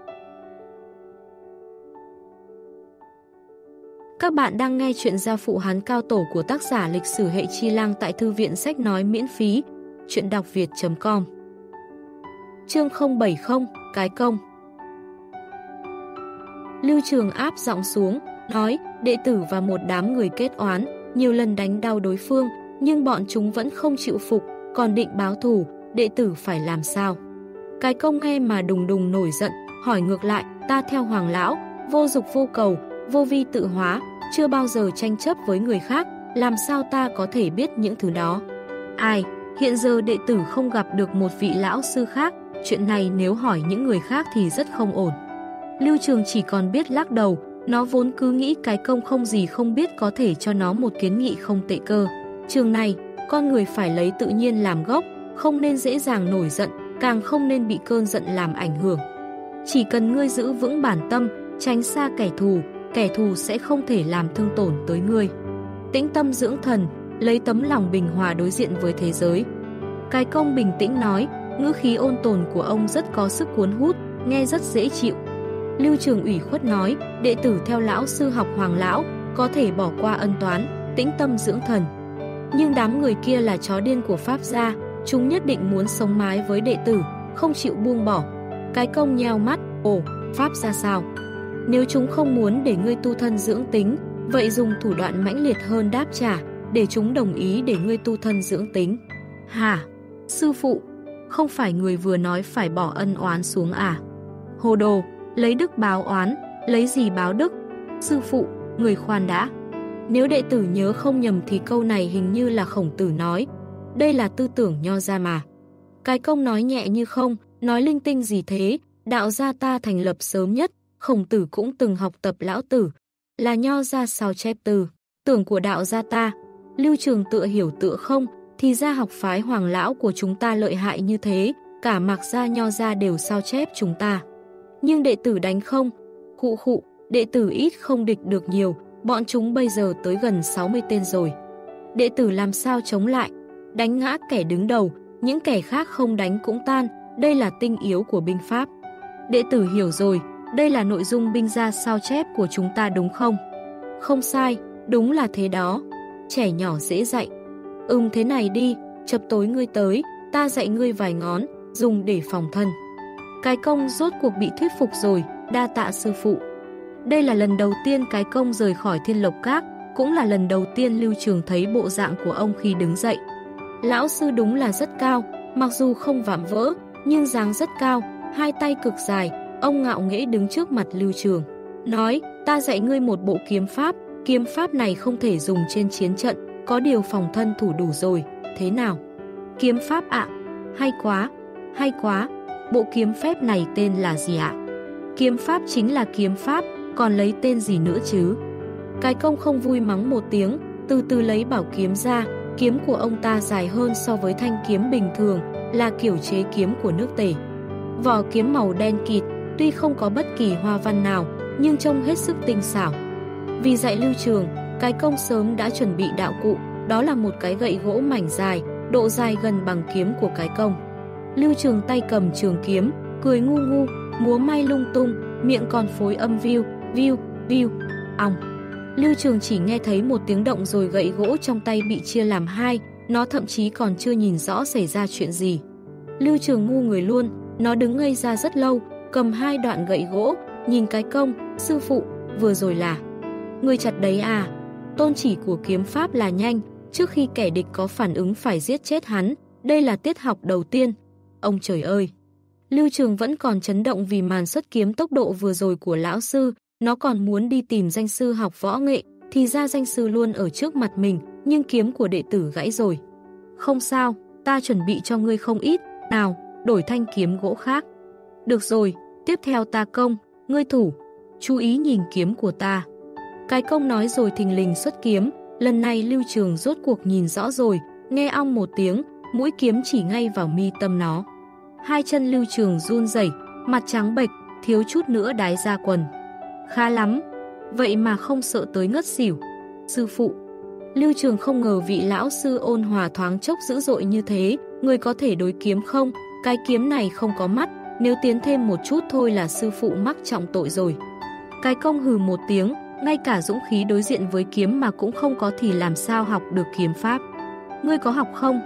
Các bạn đang nghe chuyện Gia Phụ Hán Cao Tổ của tác giả Lịch Sử Hệ Chi Lang tại Thư viện Sách Nói miễn phí, chuyện đọc việt.com. Chương 070, Cái Công. Lưu Trường áp giọng xuống, nói, đệ tử và một đám người kết oán, nhiều lần đánh đau đối phương, nhưng bọn chúng vẫn không chịu phục, còn định báo thù, đệ tử phải làm sao? Cái Công nghe mà đùng đùng nổi giận, hỏi ngược lại, ta theo Hoàng lão, vô dục vô cầu, vô vi tự hóa, chưa bao giờ tranh chấp với người khác, làm sao ta có thể biết những thứ đó? Ai, hiện giờ đệ tử không gặp được một vị lão sư khác, chuyện này nếu hỏi những người khác thì rất không ổn. Lưu Trường chỉ còn biết lắc đầu, nó vốn cứ nghĩ Cái Công không gì không biết có thể cho nó một kiến nghị không tệ cơ. Trường này, con người phải lấy tự nhiên làm gốc, không nên dễ dàng nổi giận, càng không nên bị cơn giận làm ảnh hưởng. Chỉ cần ngươi giữ vững bản tâm, tránh xa kẻ thù sẽ không thể làm thương tổn tới ngươi. Tĩnh tâm dưỡng thần, lấy tấm lòng bình hòa đối diện với thế giới. Cái Công bình tĩnh nói, ngữ khí ôn tồn của ông rất có sức cuốn hút, nghe rất dễ chịu. Lưu Trường ủy khuất nói, đệ tử theo lão sư học Hoàng lão, có thể bỏ qua ân toán, tĩnh tâm dưỡng thần. Nhưng đám người kia là chó điên của Pháp gia, chúng nhất định muốn sống mái với đệ tử, không chịu buông bỏ. Cái Công nheo mắt, ồ, Pháp gia sao? Nếu chúng không muốn để ngươi tu thân dưỡng tính, vậy dùng thủ đoạn mãnh liệt hơn đáp trả, để chúng đồng ý để ngươi tu thân dưỡng tính. Hả? Sư phụ, không phải người vừa nói phải bỏ ân oán xuống à? Hồ đồ, lấy đức báo oán, lấy gì báo đức? Sư phụ, người khoan đã. Nếu đệ tử nhớ không nhầm thì câu này hình như là Khổng Tử nói. Đây là tư tưởng Nho gia mà. Cái Công nói nhẹ như không, nói linh tinh gì thế, đạo gia ta thành lập sớm nhất, Khổng Tử cũng từng học tập Lão Tử, là Nho gia sao chép từ tưởng của đạo gia ta. Lưu Trường tựa hiểu tựa không, thì ra học phái Hoàng lão của chúng ta lợi hại như thế, cả Mạc gia Nho gia đều sao chép chúng ta. Nhưng đệ tử đánh không? Khụ, đệ tử ít không địch được nhiều, bọn chúng bây giờ tới gần 60 tên rồi. Đệ tử làm sao chống lại? Đánh ngã kẻ đứng đầu, những kẻ khác không đánh cũng tan, đây là tinh yếu của binh pháp. Đệ tử hiểu rồi, đây là nội dung binh gia sao chép của chúng ta đúng không? Không sai, đúng là thế đó. Trẻ nhỏ dễ dạy. Thế này đi, chập tối ngươi tới, ta dạy ngươi vài ngón, dùng để phòng thân. Cái Công rốt cuộc bị thuyết phục rồi, đa tạ sư phụ. Đây là lần đầu tiên Cái Công rời khỏi Thiên Lộc Các, cũng là lần đầu tiên Lưu Trường thấy bộ dạng của ông khi đứng dậy. Lão sư đúng là rất cao, mặc dù không vạm vỡ, nhưng dáng rất cao, hai tay cực dài. Ông ngạo nghễ đứng trước mặt Lưu Trường, nói, ta dạy ngươi một bộ kiếm pháp này không thể dùng trên chiến trận, có điều phòng thân thủ đủ rồi, thế nào? Kiếm pháp ạ? Hay quá, bộ kiếm phép này tên là gì ạ? Kiếm pháp chính là kiếm pháp, còn lấy tên gì nữa chứ? Cái Công không vui mắng một tiếng, từ từ lấy bảo kiếm ra, Kiếm của ông ta dài hơn so với thanh kiếm bình thường, là kiểu chế kiếm của nước Tề. Vỏ kiếm màu đen kịt, tuy không có bất kỳ hoa văn nào, nhưng trông hết sức tinh xảo. Vì dạy Lưu Trường, Cái Công sớm đã chuẩn bị đạo cụ, đó là một cái gậy gỗ mảnh dài, độ dài gần bằng kiếm của Cái Công. Lưu Trường tay cầm trường kiếm, cười ngu ngu, múa may lung tung, miệng còn phối âm viu, viu, viu, ong. Lưu Trường chỉ nghe thấy một tiếng động rồi gậy gỗ trong tay bị chia làm hai, nó thậm chí còn chưa nhìn rõ xảy ra chuyện gì. Lưu Trường ngu người luôn, nó đứng ngây ra rất lâu, cầm hai đoạn gậy gỗ, nhìn Cái Công, sư phụ, vừa rồi là người chặt đấy à? Tôn chỉ của kiếm pháp là nhanh, trước khi kẻ địch có phản ứng phải giết chết hắn, đây là tiết học đầu tiên. Ông trời ơi! Lưu Trường vẫn còn chấn động vì màn xuất kiếm tốc độ vừa rồi của lão sư, nó còn muốn đi tìm danh sư học võ nghệ, thì ra danh sư luôn ở trước mặt mình, nhưng kiếm của đệ tử gãy rồi. Không sao, ta chuẩn bị cho ngươi không ít, nào, đổi thanh kiếm gỗ khác. Được rồi, tiếp theo ta công, ngươi thủ, chú ý nhìn kiếm của ta. Cái Công nói rồi thình lình xuất kiếm, lần này Lưu Trường rốt cuộc nhìn rõ rồi, nghe ong một tiếng, mũi kiếm chỉ ngay vào mi tâm nó. Hai chân Lưu Trường run rẩy, mặt trắng bệch, thiếu chút nữa đái ra quần. Khá lắm, vậy mà không sợ tới ngất xỉu. Sư phụ, Lưu Trường không ngờ vị lão sư ôn hòa thoáng chốc dữ dội như thế, người có thể đối kiếm không? Cái kiếm này không có mắt, nếu tiến thêm một chút thôi là sư phụ mắc trọng tội rồi. Cái Công hừ một tiếng, ngay cả dũng khí đối diện với kiếm mà cũng không có thì làm sao học được kiếm pháp. Ngươi có học không?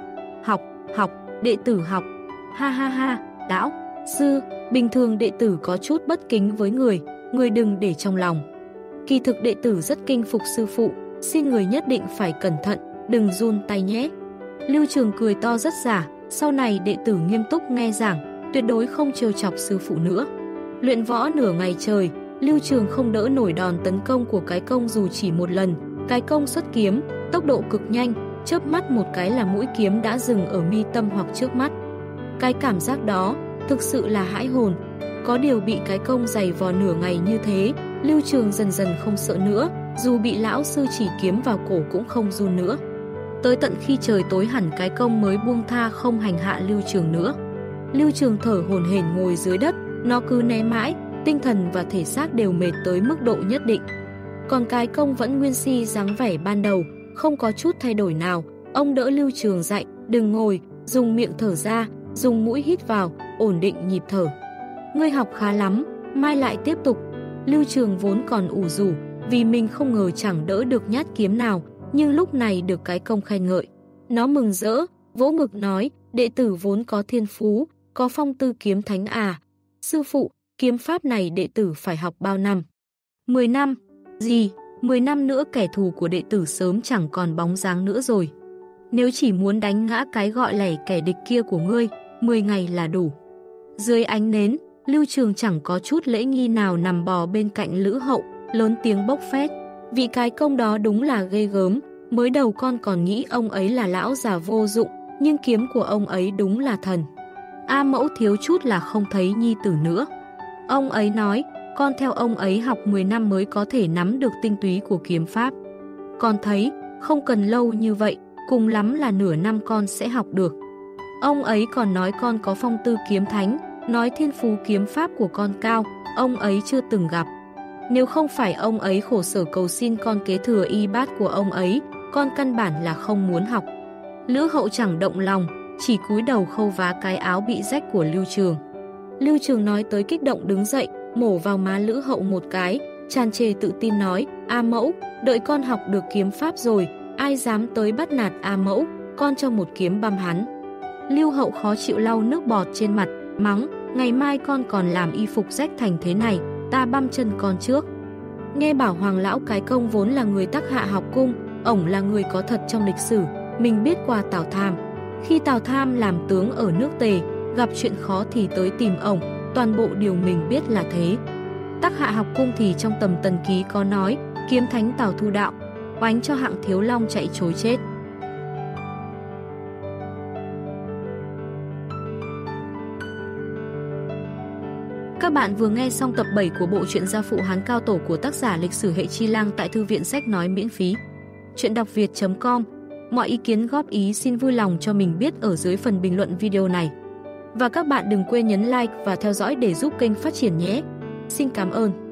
Học, đệ tử học. Ha ha ha, lão sư, bình thường đệ tử có chút bất kính với người đừng để trong lòng. Kỳ thực đệ tử rất kinh phục sư phụ, xin người nhất định phải cẩn thận, đừng run tay nhé. Lưu Trường cười to rất giả, sau này đệ tử nghiêm túc nghe giảng, tuyệt đối không trêu chọc sư phụ nữa. Luyện võ nửa ngày trời, Lưu Trường không đỡ nổi đòn tấn công của Cái Công dù chỉ một lần. Cái Công xuất kiếm, tốc độ cực nhanh, chớp mắt một cái là mũi kiếm đã dừng ở mi tâm hoặc trước mắt. Cái cảm giác đó thực sự là hãi hồn. Có điều bị Cái Công giày vò nửa ngày như thế, Lưu Trường dần dần không sợ nữa, dù bị lão sư chỉ kiếm vào cổ cũng không run nữa. Tới tận khi trời tối hẳn Cái Công mới buông tha không hành hạ Lưu Trường nữa. Lưu Trường thở hổn hển ngồi dưới đất, nó cứ né mãi, tinh thần và thể xác đều mệt tới mức độ nhất định. Còn Cái Công vẫn nguyên si dáng vẻ ban đầu, không có chút thay đổi nào. Ông đỡ Lưu Trường dậy, đừng ngồi, dùng miệng thở ra, dùng mũi hít vào, ổn định nhịp thở. Ngươi học khá lắm, mai lại tiếp tục. Lưu Trường vốn còn ủ rũ vì mình không ngờ chẳng đỡ được nhát kiếm nào, nhưng lúc này được Cái Công khen ngợi. Nó mừng rỡ, vỗ ngực nói, đệ tử vốn có thiên phú, có phong tư kiếm thánh à. Sư phụ, kiếm pháp này đệ tử phải học bao năm? 10 năm. Gì? 10 năm nữa kẻ thù của đệ tử sớm chẳng còn bóng dáng nữa rồi. Nếu chỉ muốn đánh ngã cái gọi lẻ kẻ địch kia của ngươi, 10 ngày là đủ. Dưới ánh nến, Lưu Trường chẳng có chút lễ nghi nào nằm bò bên cạnh Lữ Hậu, lớn tiếng bốc phét. Vị Cái Công đó đúng là ghê gớm, mới đầu con còn nghĩ ông ấy là lão già vô dụng, nhưng kiếm của ông ấy đúng là thần. A Mẫu thiếu chút là không thấy nhi tử nữa. Ông ấy nói, con theo ông ấy học 10 năm mới có thể nắm được tinh túy của kiếm pháp. Con thấy, không cần lâu như vậy, cùng lắm là nửa năm con sẽ học được. Ông ấy còn nói con có phong tư kiếm thánh, nói thiên phú kiếm pháp của con cao, ông ấy chưa từng gặp. Nếu không phải ông ấy khổ sở cầu xin con kế thừa y bát của ông ấy, con căn bản là không muốn học. Lữ Hậu chẳng động lòng, chỉ cúi đầu khâu vá cái áo bị rách của Lưu Trường. Lưu Trường nói tới kích động đứng dậy, mổ vào má Lữ Hậu một cái, tràn trề tự tin nói, A Mẫu, đợi con học được kiếm pháp rồi, ai dám tới bắt nạt A Mẫu, con cho một kiếm băm hắn. Lưu Hậu khó chịu lau nước bọt trên mặt, mắng, ngày mai con còn làm y phục rách thành thế này, ta băm chân con trước. Nghe bảo Hoàng lão Cái Công vốn là người Tắc Hạ học cung, ổng là người có thật trong lịch sử, mình biết qua Tào Tham. Khi Tào Tham làm tướng ở nước Tề, gặp chuyện khó thì tới tìm ổng, toàn bộ điều mình biết là thế. Tắc Hạ học cung thì trong Tầm Tần Ký có nói, kiếm thánh Tào Thu đạo, oánh cho Hạng Thiếu Long chạy trối chết. Các bạn vừa nghe xong tập 7 của bộ truyện Gia Phụ Hán Cao Tổ của tác giả Lịch sử hệ Chi Lang tại Thư viện Sách Nói miễn phí. Truyện đọc việt.com Mọi ý kiến góp ý xin vui lòng cho mình biết ở dưới phần bình luận video này. Và các bạn đừng quên nhấn like và theo dõi để giúp kênh phát triển nhé. Xin cảm ơn.